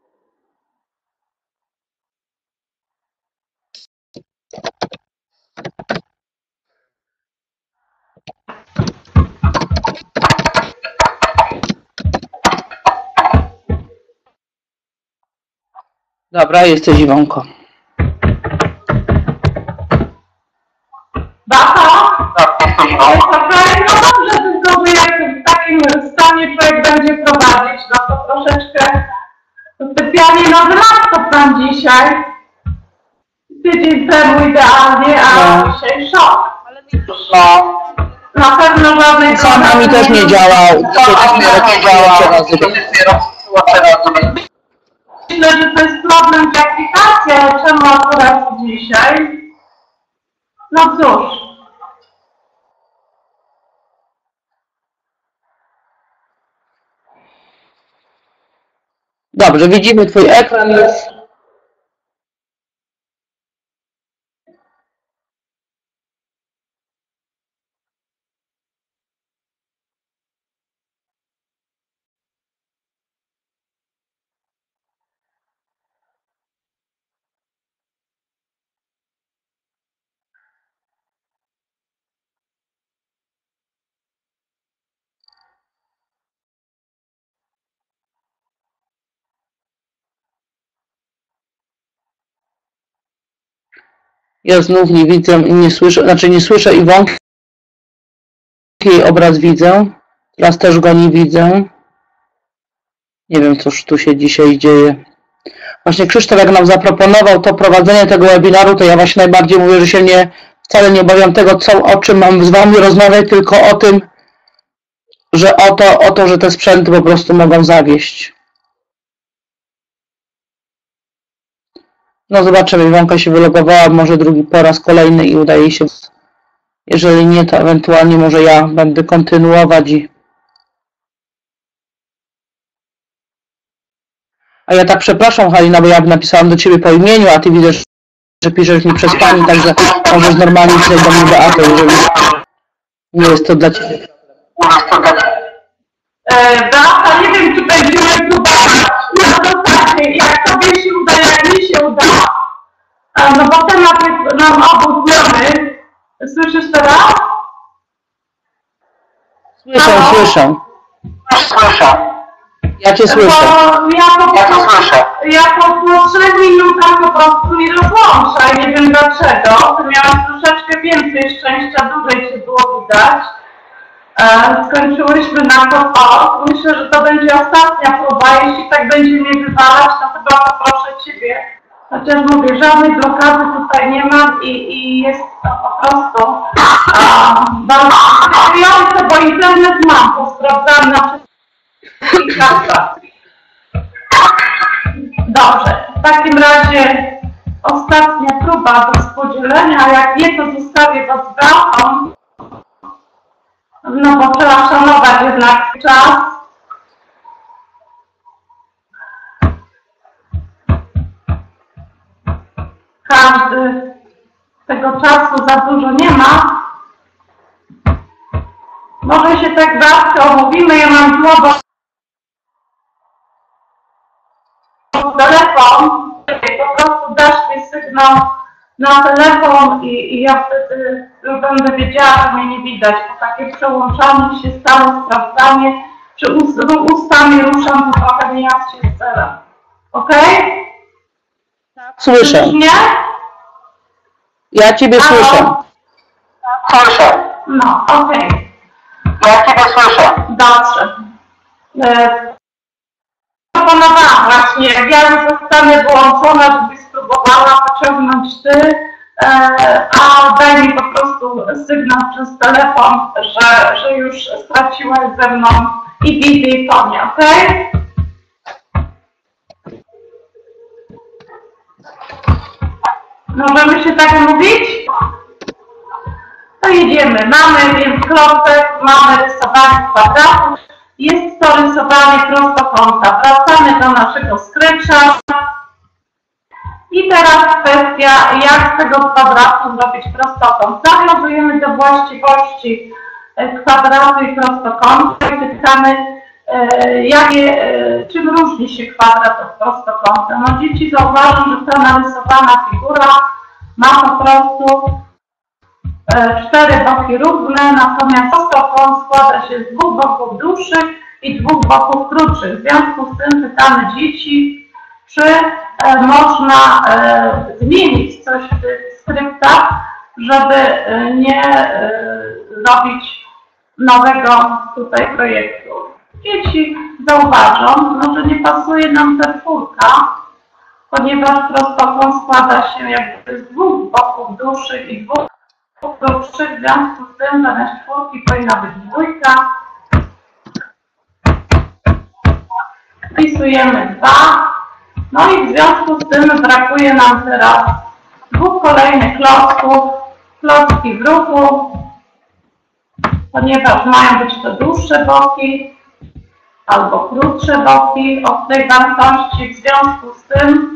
Dobra, jesteś, Iwonko. Bato? Tak, jesteś No dobrze, tylko że jak w takim stanie człowiek będzie prowadzić, no to troszeczkę specjalnie nowy laptop mam dzisiaj. Tydzień temu idealnie, a dzisiaj szok. No. Na pewno żadnej Sama mi też nie działał. Myślę, że to jest problem w aplikacji, ale czemu akurat dzisiaj? No cóż. Dobrze, widzimy twój ekran już. Ja znów nie widzę i nie słyszę, znaczy nie słyszę Iwonki, jej obraz widzę. Teraz też go nie widzę. Nie wiem, cóż tu się dzisiaj dzieje. Właśnie Krzysztof, jak nam zaproponował to prowadzenie tego webinaru, to ja właśnie najbardziej mówię, że się wcale nie obawiam tego, o czym mam z wami rozmawiać, tylko o tym, że o to, że te sprzęty po prostu mogą zawieść. No zobaczymy, Iwonka się wylogowała, może drugi po raz kolejny i udaje się. Jeżeli nie, to ewentualnie może ja będę kontynuować. A ja tak przepraszam, Halina, bo ja napisałam do ciebie po imieniu, a ty widzę, że piszesz mi przez pani, także możesz normalnie pisać do mnie Beatę, jeżeli nie jest to dla ciebie. Beata, nie wiem, czy będziemy próbować na zasadzie, jak tobie się uda, jak mi się uda. No bo temat jest nam obu znany. Słyszysz teraz? Słyszę. Słyszę. Ja cię słyszę. Ja po 3 minutach po prostu nie rozłączę. Nie wiem dlaczego. Miałam troszeczkę więcej szczęścia, dłużej się było widać. Skończyłyśmy na to. Myślę, że to będzie ostatnia próba. Jeśli tak będzie mnie wywalać, to chyba poproszę ciebie. Chociaż mówię, żadnej blokady tutaj nie mam i jest to po prostu bardzo interesujące, bo internet mam, to sprawdzam na wszystkich kartach. Dobrze, w takim razie ostatnia próba do współdzielenia, a jak nie, to zostawię was z Beatą. No bo trzeba szanować jednak czas. Każdy tego czasu za dużo nie ma. Może się tak bardzo omówimy, ja mam złobą telefon, po prostu dasz mi sygnał na telefon i ja wtedy będę wiedziała, że mnie nie widać, bo takie przełączanie się stało, sprawdzanie, czy ustami ruszam, to trochę nie jest się celem. Okej? Słyszę. Nie? Ja ciebie słyszę. Słyszę. No, okej. Ja ciebie słyszę. Dobrze. Proponowałam właśnie, jak ja już zostanę wyłączona, żebyś spróbowała pociągnąć ty, a daj mi po prostu sygnał przez telefon, że już straciłaś ze mną i wizję i tonie, okej? Możemy się tak mówić? To jedziemy. Mamy więc klocek, mamy rysowanie kwadratów. Jest to rysowanie prostokąta. Wracamy do naszego scratcha. I teraz kwestia, jak z tego kwadratu zrobić prostokąt. Zaglądujemy do właściwości kwadratu i prostokąta i wytykamy, jakie czym różni się kwadrat od prostokąta? No dzieci zauważą, że ta narysowana figura ma po prostu 4 boki równe, natomiast prostokąt składa się z 2 boków dłuższych i 2 boków krótszych. W związku z tym pytamy dzieci, czy można zmienić coś w tych skryptach, żeby nie robić nowego tutaj projektu. Dzieci zauważą, że nie pasuje nam ta czwórka, ponieważ prostokąt składa się jakby z 2 boków dłuższych i 2 krótszych, w związku z tym zamiast czwórki powinna być 2. Wpisujemy 2. No i w związku z tym brakuje nam teraz 2 kolejnych klocków, klocki w ruchu, ponieważ mają być to dłuższe boki albo krótsze boki od tej wartości. W związku z tym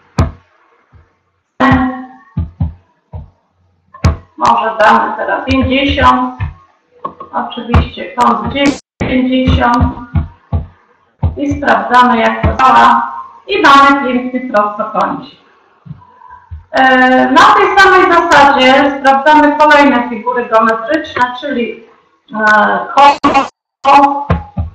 może damy teraz 50, oczywiście kąt 90 i sprawdzamy jak to działa i mamy piękny prostokącik. Na tej samej zasadzie sprawdzamy kolejne figury geometryczne, czyli koło.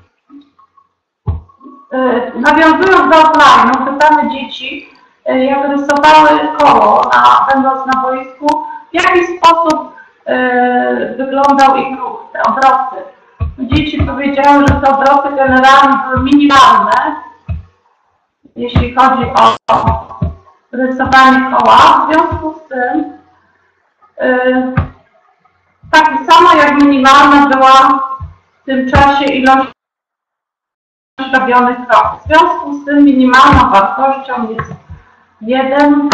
Nawiązując do offline'u, pytamy dzieci, jak rysowały koło, będąc na boisku, w jaki sposób wyglądał ich ruch, te obroty. Dzieci powiedziały, że te obroty generalnie były minimalne, jeśli chodzi o rysowanie koła. W związku z tym tak samo jak minimalna była w tym czasie ilość robionych kroków. W związku z tym minimalną wartością jest 1.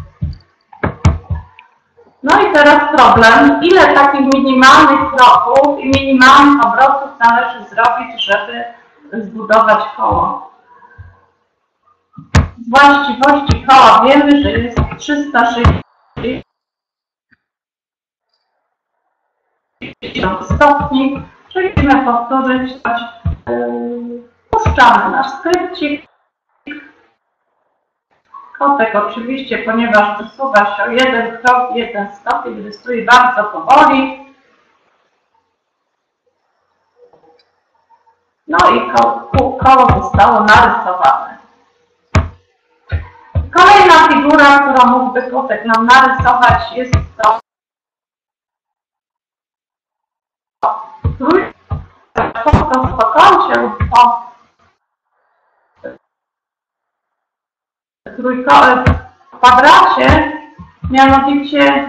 No i teraz problem, ile takich minimalnych kroków i minimalnych obrotów należy zrobić, żeby zbudować koło. Z właściwości koła wiemy, że jest 360 stopni, czyli musimy powtórzyć, puszczamy nasz skrypcik. Kotek oczywiście, ponieważ przesuwa się o 1 krok, 1 stopień, rysuje bardzo powoli. No i koło zostało narysowane. Kolejna figura, którą mógłby kotek nam narysować, jest to po prostokącie lub po kwadracie, mianowicie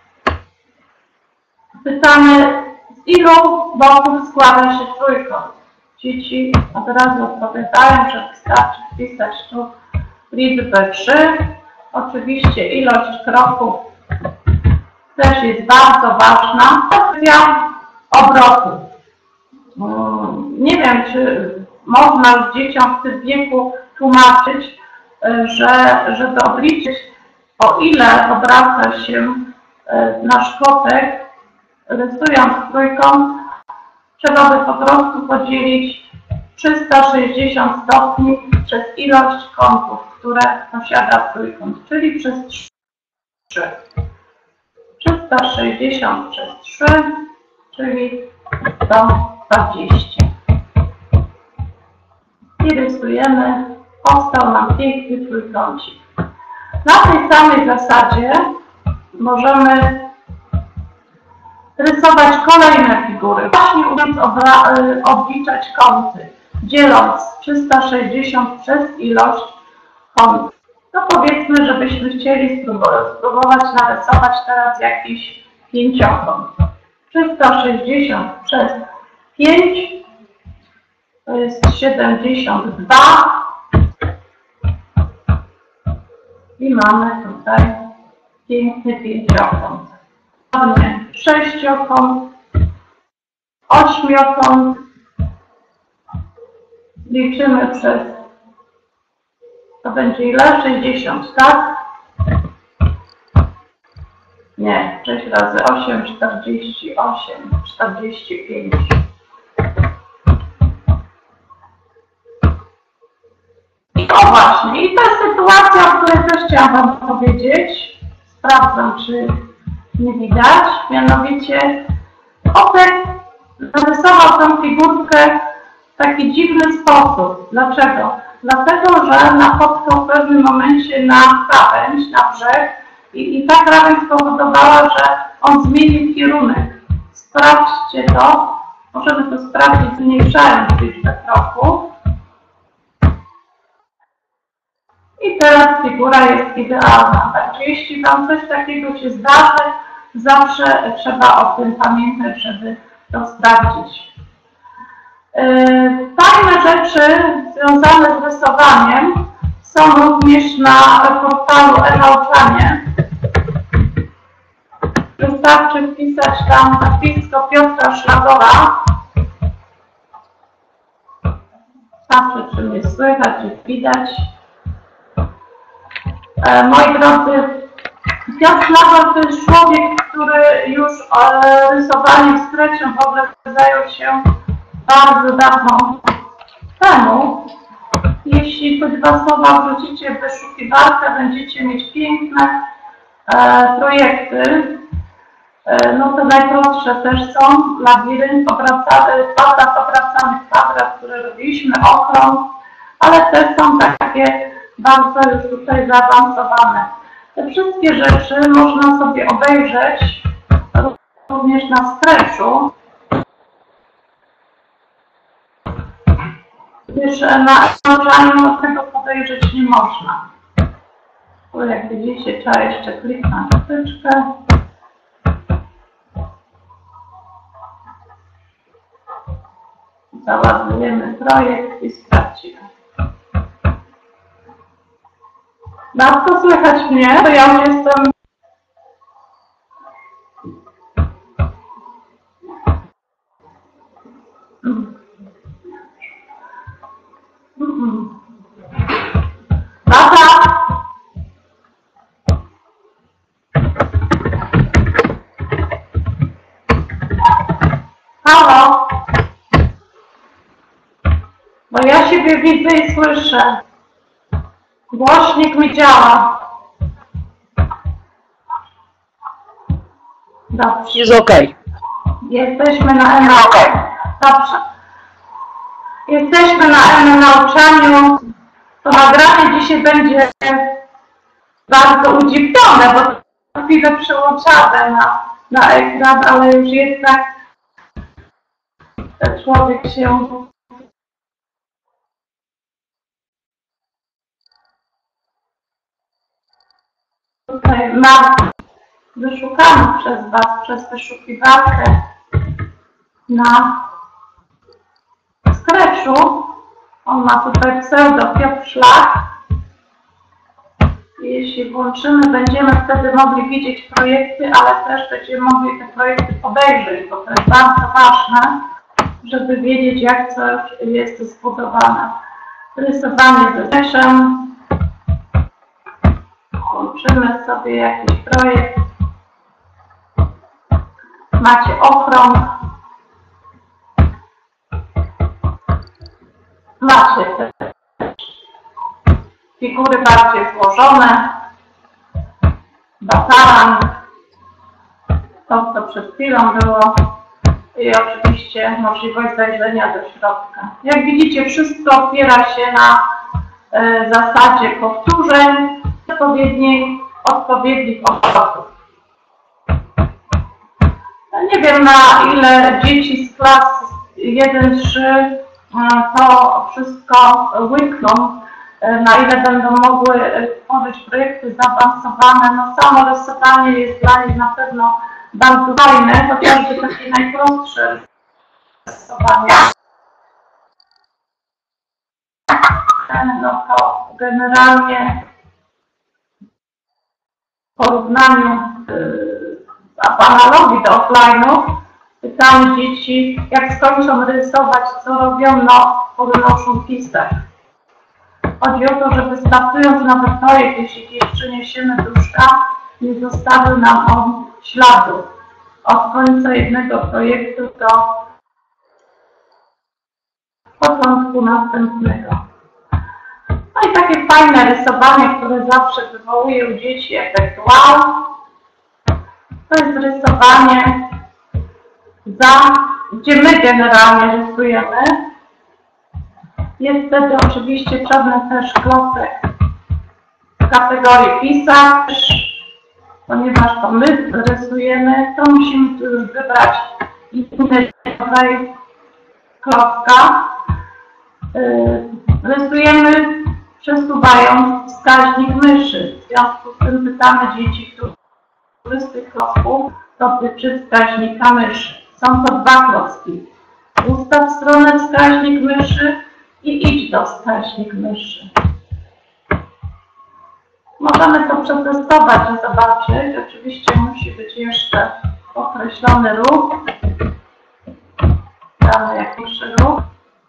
pytamy, z ilu boków składa się trójkąt. Dzieci od razu odpowiadają, że wystarczy wpisać tu liczbę 3. Oczywiście ilość kroków też jest bardzo ważna. Kwestia obrotów. Nie wiem, czy można już dzieciom w tym wieku tłumaczyć, że żeby obliczyć, o ile obraca się nasz kotek, rysując trójkąt, trzeba by po prostu podzielić 360 stopni przez ilość kątów, które posiada trójkąt, czyli przez 3. 360 przez 3, czyli 120. I rysujemy. Powstał nam piękny trójkącik. Na tej samej zasadzie możemy rysować kolejne figury. Właśnie umiem obliczać kąty, dzieląc 360 przez ilość kątów. No powiedzmy, żebyśmy chcieli spróbować narysować teraz jakiś pięciokąt. 360 przez 5 to jest 72. I mamy tutaj piękny pięciokąt. Mamy sześciokąt, ośmiokąt. Liczymy przez, to będzie ile? 60, tak? Nie, 6 razy 8, 48, 45. zamierzam Wam powiedzieć. Sprawdzam, czy nie widać. Mianowicie Otek narysował tę figurkę w taki dziwny sposób. Dlaczego? Dlatego, że napotkał w pewnym momencie na krawędź, na brzeg i ta krawędź spowodowała, że on zmienił kierunek. Sprawdźcie to. Możemy to sprawdzić, zmniejszając liczbę kroków. I teraz figura jest idealna. Także jeśli Wam coś takiego się zdarzy, zawsze trzeba o tym pamiętać, żeby to sprawdzić. Fajne rzeczy związane z rysowaniem są również na portalu e-nauczanie. Wystarczy wpisać tam nazwisko Piotra Szlagora. Patrzę, czy mnie słychać, czy widać. Moi drodzy, Piotr Szlagor to jest człowiek, który już rysowaniem scratchem w ogóle zajął się bardzo dawno temu. Jeśli te dwa słowa wrzucicie w wyszukiwarkę, będziecie mieć piękne projekty. No to najprostsze też są labirynt, kwadrat obracany kwadrat, które robiliśmy, okrąg, ale też są takie bardzo już tutaj zaawansowane. Te wszystkie rzeczy można sobie obejrzeć również na Scratchu, gdyż na nauczaniu tego podejrzeć nie można. Tu jak widzicie, trzeba jeszcze kliknąć wtyczkę. Załadujemy projekt i sprawdzimy. Bardzo słychać mnie, to ja już jestem... Lata! Halo! Bo ja siebie widzę i słyszę. Głośnik mi działa. Dobrze. Jest okej. Jesteśmy na e-nauczaniu. Dobrze. Jesteśmy na e-nauczaniu. To nagranie dzisiaj będzie bardzo udziwnione, bo chwilę przełączane na ekran, ale już jednak człowiek się tutaj ma wyszukany przez Was, przez wyszukiwarkę na Scratchu. On ma tutaj pseudo Piotr Szlak. Jeśli włączymy, będziemy wtedy mogli widzieć projekty, ale też będziemy mogli te projekty podejrzeć, bo to jest bardzo ważne, żeby wiedzieć, jak coś jest zbudowane. Rysowanie ze Scratchem. Włączymy sobie jakiś projekt. Macie okrąg. Macie te figury bardziej złożone. Bataran. To, co przed chwilą było. I oczywiście możliwość zajrzenia do środka. Jak widzicie, wszystko opiera się na zasadzie powtórzeń odpowiednich obrotów. Nie wiem, na ile dzieci z klas 1-3 to wszystko łykną, na ile będą mogły tworzyć projekty zaawansowane. No samo rysowanie jest dla nich na pewno bardzo fajne, chociażby takie najprostsze rysowanie. No to generalnie w porównaniu w analogii do offline'u pytamy dzieci, jak skończą rysować, co robią, no podnoszą pisek. Chodzi o to, żeby startując nowy projekt, jeśli gdzieś przeniesiemy duszka, nie zostawił nam on śladu od końca jednego projektu do początku następnego. No i takie fajne rysowanie, które zawsze wywołuje u dzieci efekt wow. To jest rysowanie, gdzie my generalnie rysujemy. Jest wtedy oczywiście potrzebny też klocek w kategorii pisarz, ponieważ to my rysujemy, to musimy tu już wybrać inny rodzaj klocka. Rysujemy przesuwając wskaźnik myszy. W związku z tym pytamy dzieci, który z tych klocków dotyczy wskaźnika myszy. Są to dwa klocki. Ustaw stronę wskaźnik myszy i idź do wskaźnik myszy. Możemy to przetestować i zobaczyć. Oczywiście musi być jeszcze określony ruch. Damy jakiś ruch.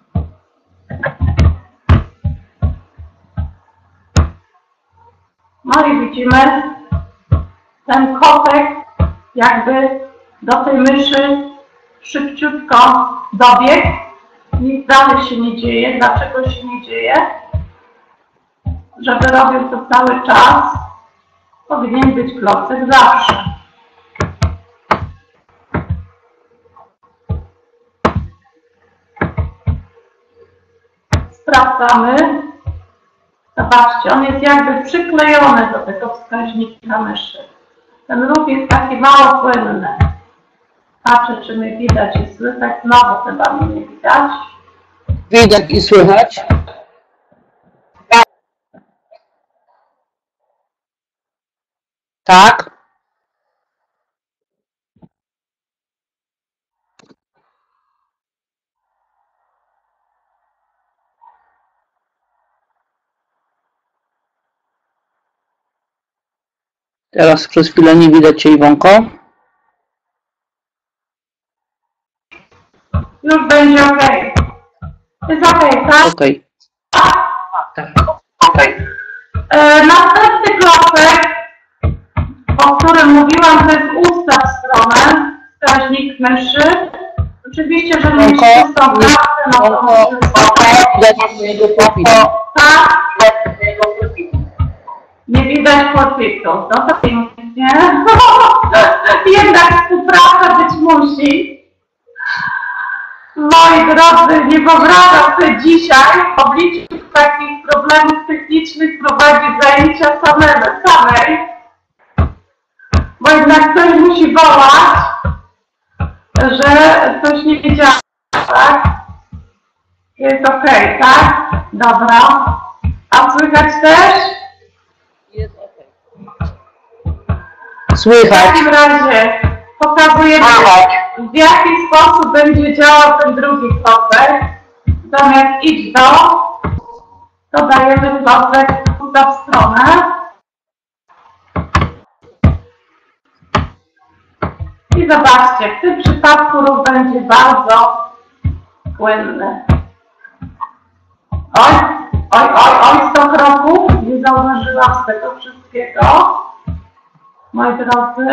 No i widzimy, ten kotek jakby do tej myszy szybciutko dobiegł. Nic dalej się nie dzieje. Dlaczego się nie dzieje? Żeby robił to cały czas, powinien być klocek zawsze. Sprawdzamy. Zobaczcie, on jest jakby przyklejony do tego wskaźnika myszy. Ten ruch jest taki mało płynny. Patrzę, czy mnie widać i słychać. Znowu chyba mnie nie widać. Widać i słychać. Tak. Teraz przez chwilę nie widać Cię, Iwonko. Już będzie ok. Jest ok, tak? Ok. Tak. Okej. Następny klocek, o którym mówiłam, to jest ustaw stronę, wskaźnik myszy. Oczywiście, że mieć czystą kartę, no to możemy tak. Nie widać pulpitu. No to pięknie. Jednak współpraca być musi. Moi drodzy, nie wyobrażam sobie dzisiaj obliczyć takich problemów technicznych prowadzić zajęcia samej. Bo jednak ktoś musi wołać, że coś nie działa, tak? Jest ok, tak? Dobra. A słychać też? Jest ok. W Słychać. takim razie pokazujemy, w jaki sposób będzie działał ten drugi klocek. Zamiast idź do, to dajemy klocek w stronę. I zobaczcie, w tym przypadku ruch będzie bardzo płynny. Oj, 100 kroków. Nie zauważyłam tego wszystkiego. Moi drodzy.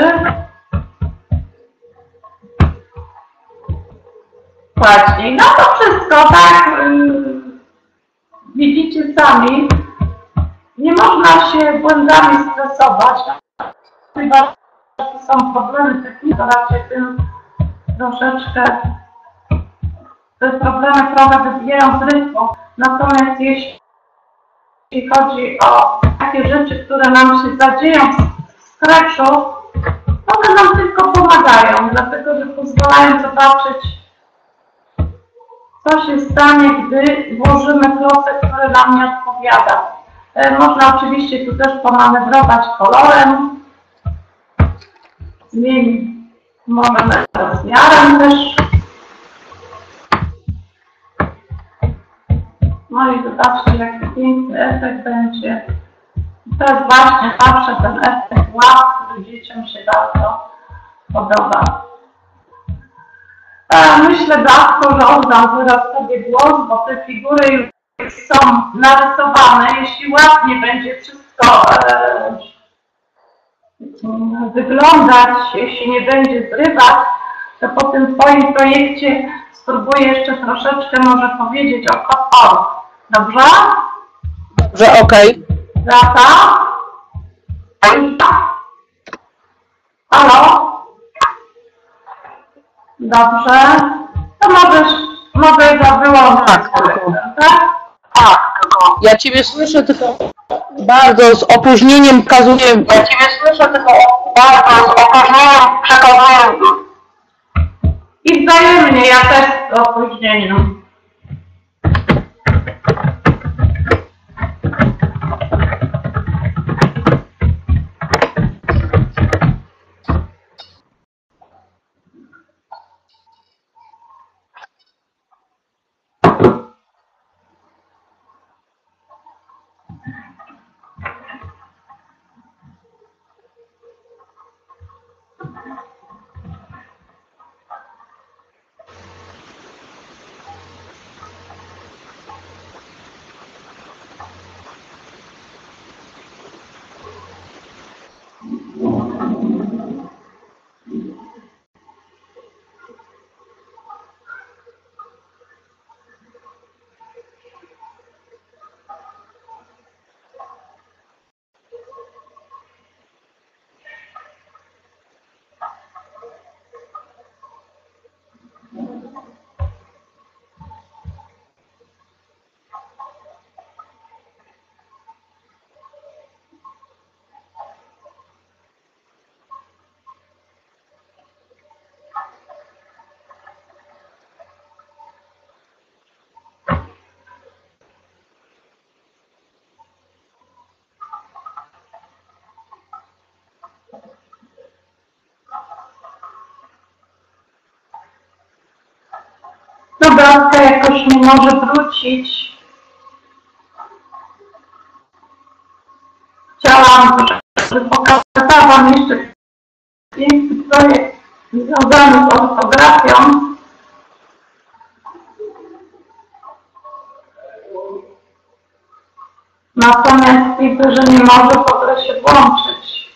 Właśnie, no to wszystko, tak, widzicie sami, nie można się błędami stresować, chyba że są problemy techniczne, raczej tym troszeczkę, te problemy trochę wybijają z rytmu, natomiast jeśli chodzi o takie rzeczy, które nam się zadzieją w Scratchu, to one nam tylko pomagają, dlatego że pozwalają zobaczyć, co się stanie, gdy włożymy klocek, który nam nie odpowiada. Można oczywiście tu też pomanewrować kolorem. Możemy rozmiarem też. No i zobaczcie, jaki piękny efekt będzie. To jest właśnie zawsze ten efekt wow, który dzieciom się bardzo podoba. Myślę, Blasku, że oddam zaraz sobie głos, bo te figury już są narysowane. Jeśli ładnie będzie wszystko wyglądać, jeśli nie będzie zrywać, to po tym Twoim projekcie spróbuję jeszcze troszeczkę może powiedzieć o .org. Dobrze? Dobrze, okej. Lata? Halo? Dobrze. To mogę go wyłączyć. Tak, tylko. Tak? Tak, tylko... Ja Ciebie słyszę, tylko bardzo z opóźnieniem pokazuję. Ja Ciebie słyszę, tylko bardzo z opóźnieniem przekazuję. I wzajemnie, ja też z opóźnieniem. Dobra, to jakoś nie może wrócić. Chciałam, żeby pokazała Wam jeszcze piękny projekt związany z ortografią. Natomiast widzę, że nie może w ogóle się włączyć.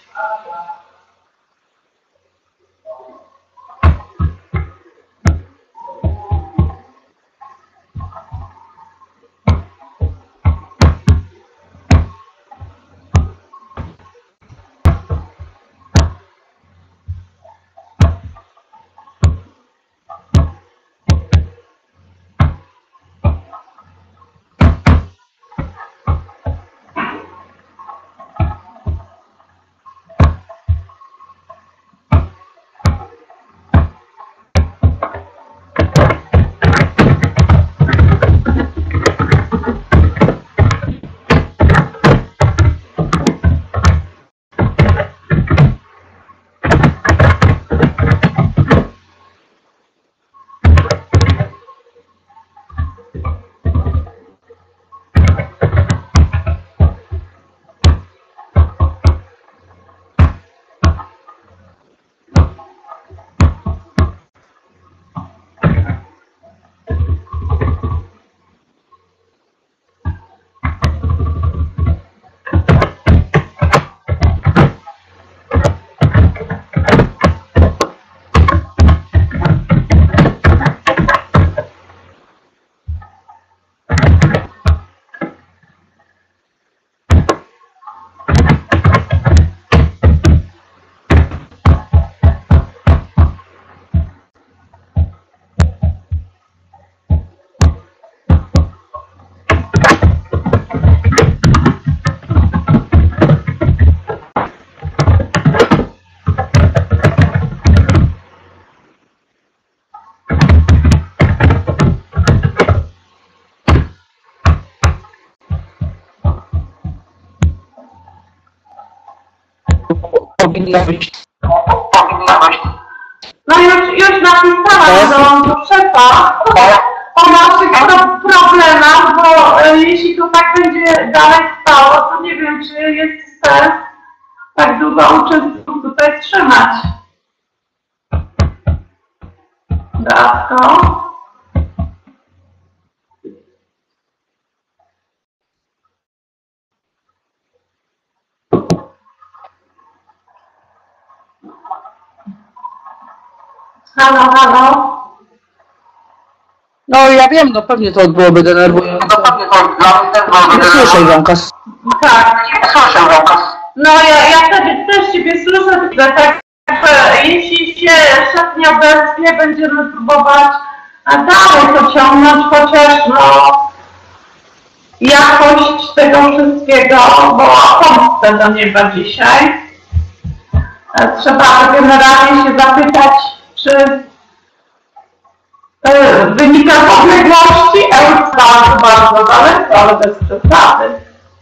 Powinno być. No już napisałam do szefa o naszych problemach, bo jeśli to tak będzie dalej stało, to nie wiem, czy jest sens tak długo uczestników tutaj trzymać. Beatko? Halo, halo? No ja wiem, no pewnie to byłoby denerwujące. No pewnie to dla mnie też byłoby Nie słyszę, Iwonka. Tak. Nie słyszę, Iwonka. No ja wtedy też Ciebie słyszę, także jeśli się szef nie obecnie, będziemy próbować dalej to ciągnąć, chociaż no jakość tego wszystkiego była pomstę do nieba dzisiaj. Trzeba generalnie się zapytać, czy wynika z odległości, bardzo daleko, ale bez przesady.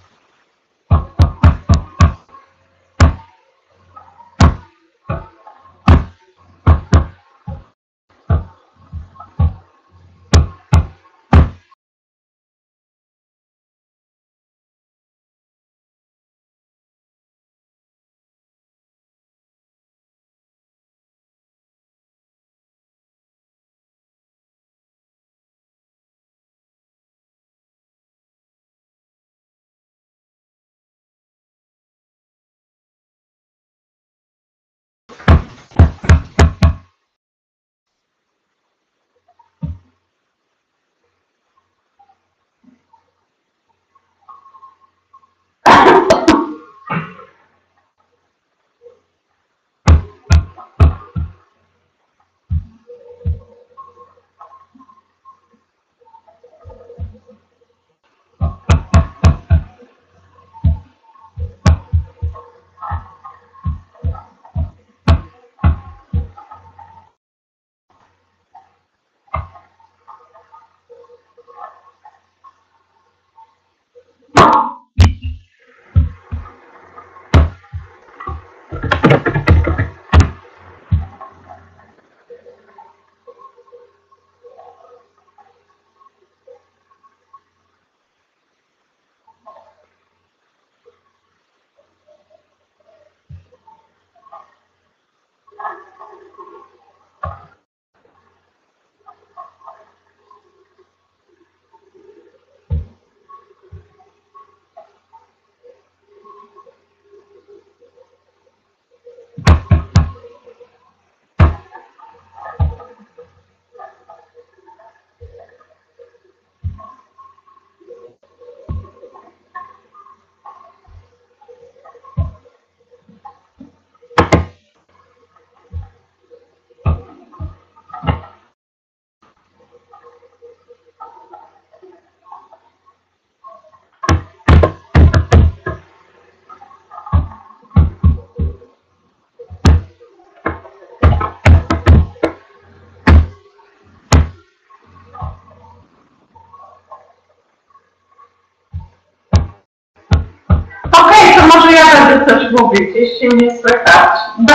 Okej, to może ja będę coś mówić, jeśli mnie słychać.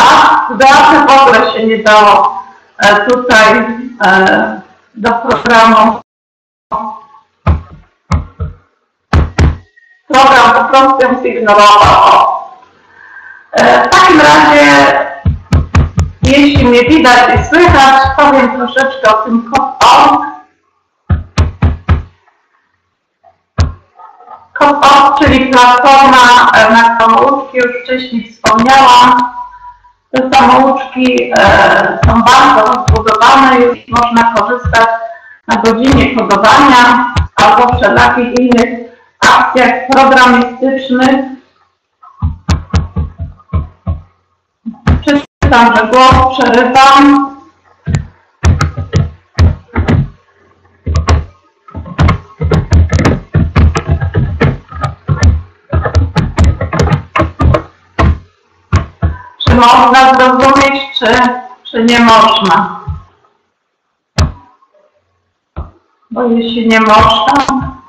Beaty w ogóle się nie dało tutaj do programu. Program po prostu ją zignorował. W takim razie, jeśli mnie widać i słychać, powiem troszeczkę o tym COP-ORG. COP-ORG, czyli platforma, na samouczki, już wcześniej wspomniałam. Te samouczki są bardzo rozbudowane, już można korzystać na godzinie kodowania albo wszelakich innych akcjach programistycznych. Czytam, że głos przerywam. Czy można zrozumieć, czy nie można? Bo jeśli nie można,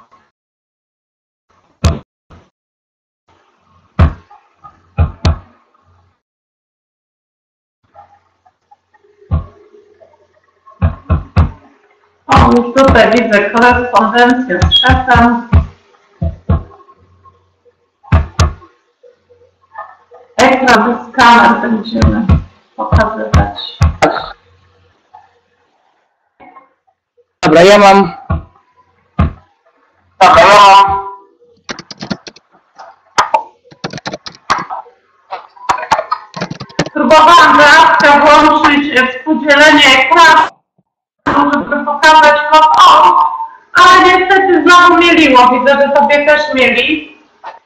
już tutaj widzę korespondencję z szefem. Ekran i skaner będziemy pokazywać. Dobra, ja mam. Próbowałam Beatka włączyć współdzielenie ekranu, żeby pokazać kod O, ale niestety znowu mieliło. Widzę, że tobie też mieli.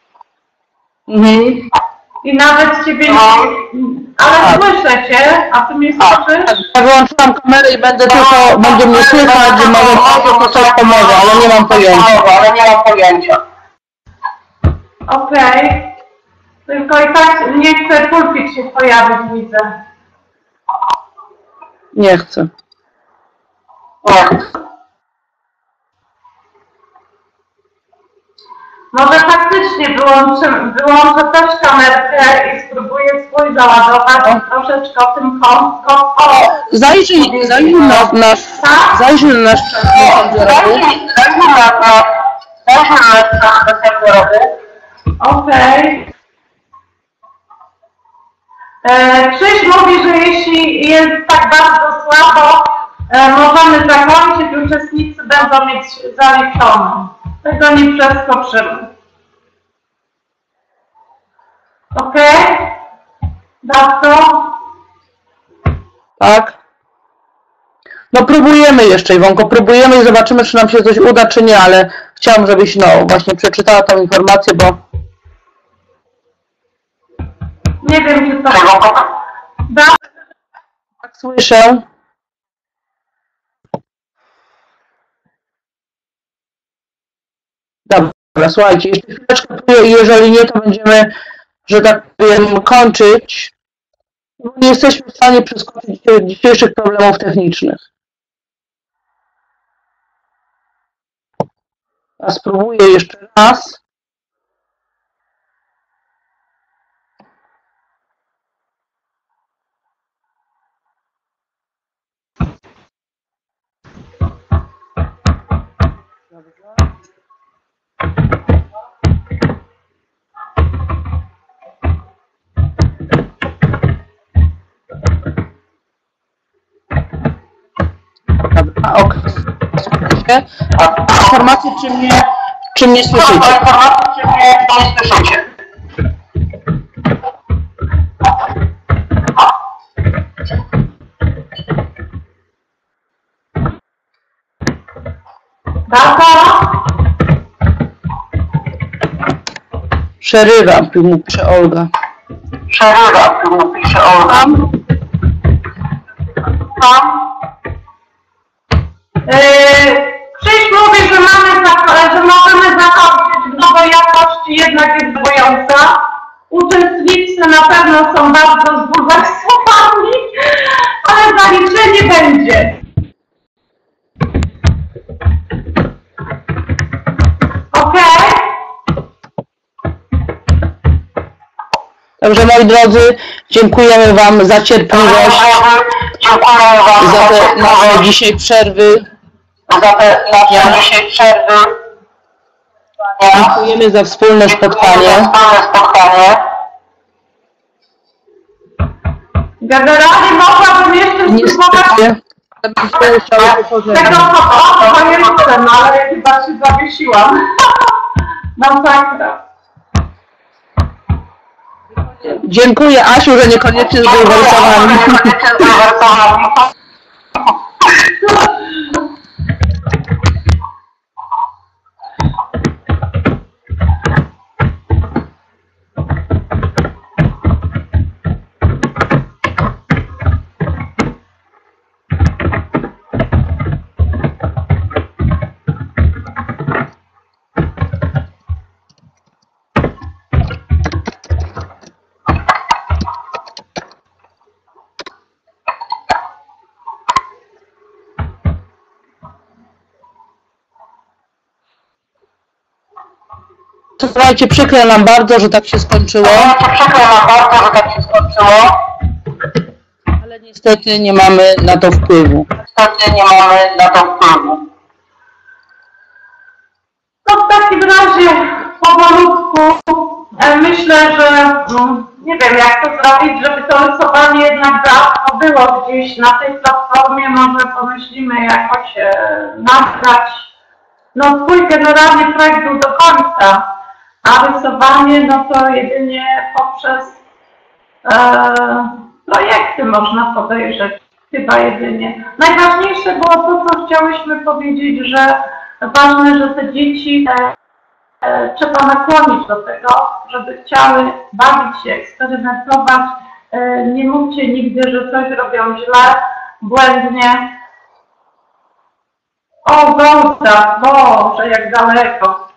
I nawet ciebie nie... Ale słyszę cię, a ty mnie słyszysz? Ja wyłączyłam kamerę i będzie mnie słychać, że może to coś pomoże, ale nie mam pojęcia. Okej. Tylko i tak nie chce pulpit się pojawić, widzę. Nie chcę. Może faktycznie wyłączę też kamerkę i spróbuję swój załadować i troszeczkę o tym Zajrzyj na nasz czat messengerowy. Okej. Krzyś mówi, że jeśli jest tak bardzo słabo, możemy zakończyć, uczestnicy będą mieć zaliczone. Tego nie przeskoczymy. Okej? Dobrze? Tak. No próbujemy jeszcze, Iwonko, próbujemy i zobaczymy, czy nam się coś uda, czy nie, ale chciałam, żebyś właśnie przeczytała tą informację, bo... Nie wiem, czy to... Tak słyszę. Dobra, słuchajcie, jeszcze chwileczkę, jeżeli nie, to będziemy, że tak powiem, kończyć. Nie jesteśmy w stanie przeskoczyć dzisiejszych problemów technicznych. A spróbuję jeszcze raz. Dobra, okej. Słuchajcie. Informacje, czy mnie słyszycie? Przerywam, tu mu pisze Olga. Krzyś mówi, że możemy zakończyć, bo jakość jednak jest bojąca. Uczestnicy na pewno są bardzo zbulwersowani, ale zaliczenie będzie. Okej? Także moi drodzy, dziękujemy Wam za cierpliwość, za te nasze dzisiaj przerwy. Dziękujemy za wspólne spotkanie. Generalnie mogłabym jeszcze spróbować tego pojęcia, no ale chyba się zawiesiłam. Masakra. Dziękuję Asiu, że niekoniecznie zbulwersowani. Słuchajcie, przykro nam bardzo, że tak się skończyło. Ale niestety nie mamy na to wpływu. No w takim razie powolutku myślę, że nie wiem jak to zrobić, żeby to rysowanie jednak było gdzieś na tej platformie, może pomyślimy jakoś nagrać. No swój generalny projekt był do końca, a rysowanie no to jedynie poprzez projekty można podejrzeć. Chyba jedynie. Najważniejsze było to, co chciałyśmy powiedzieć, że ważne, że te dzieci trzeba nakłonić do tego, żeby chciały bawić się, eksperymentować. Nie mówcie nigdy, że coś robią źle, błędnie. O, woda, Boże, jak daleko.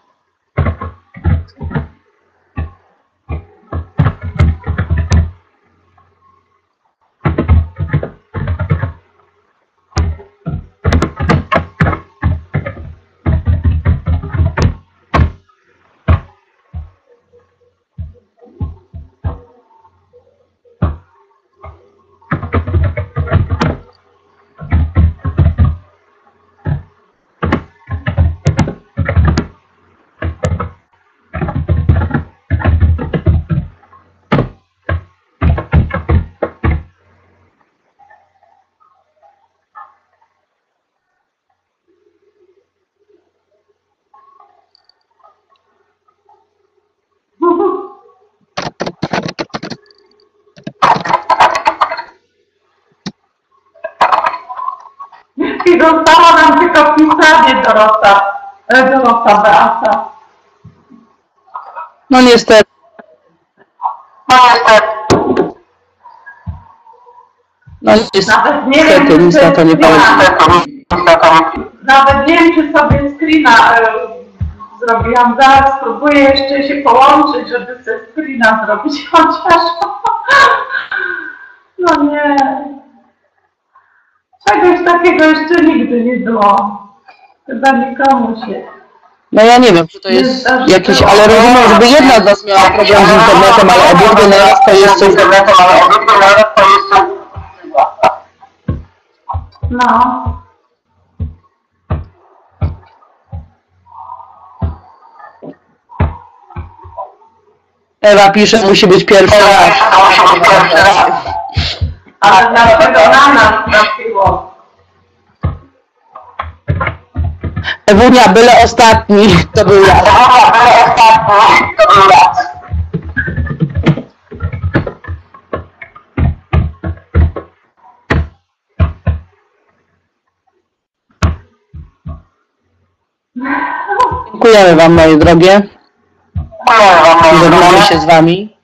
I została nam tylko pisanie Dorota Beata. No niestety. No Nawet nie niestety, wiem, nic na to nie powiem. Nawet nie wiem, czy sobie screena zrobiłam. Zaraz spróbuję jeszcze się połączyć, żeby sobie screena zrobić chociaż. No nie. Czegoś takiego jeszcze nigdy nie było. Chyba nikomu się. No ja nie wiem, czy to jest jakiś, ale rozumiem, żeby jedna z nas miała problem z internetem, ale obydwie naraz to jest coś. No. Ewa pisze, musi być pierwszy raz. Ale dlaczego na nas trafiło? Ewunia, byle ostatni, to był raz. Dziękujemy Wam, moje drogie. Żegnamy się z Wami.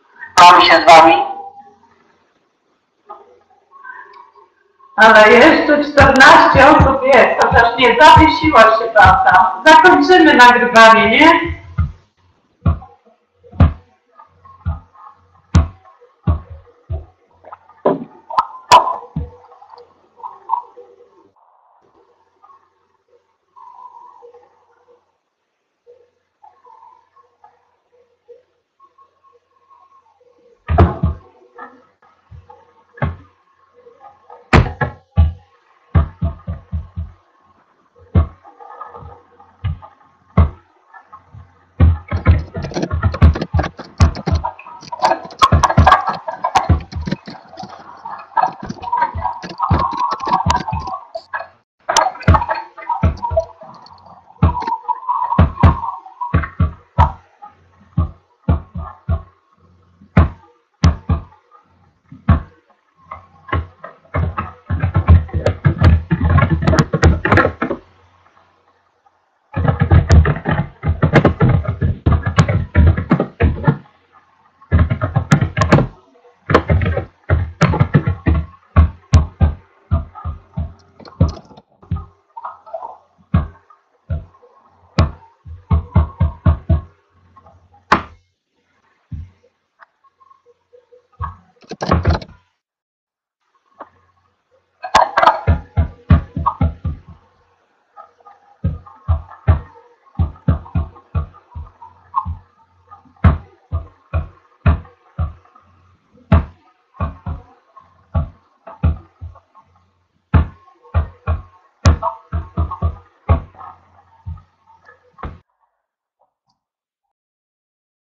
Ale jeszcze 14 osób jest, chociaż nie zawiesiła się data. Zakończymy nagrywanie, nie?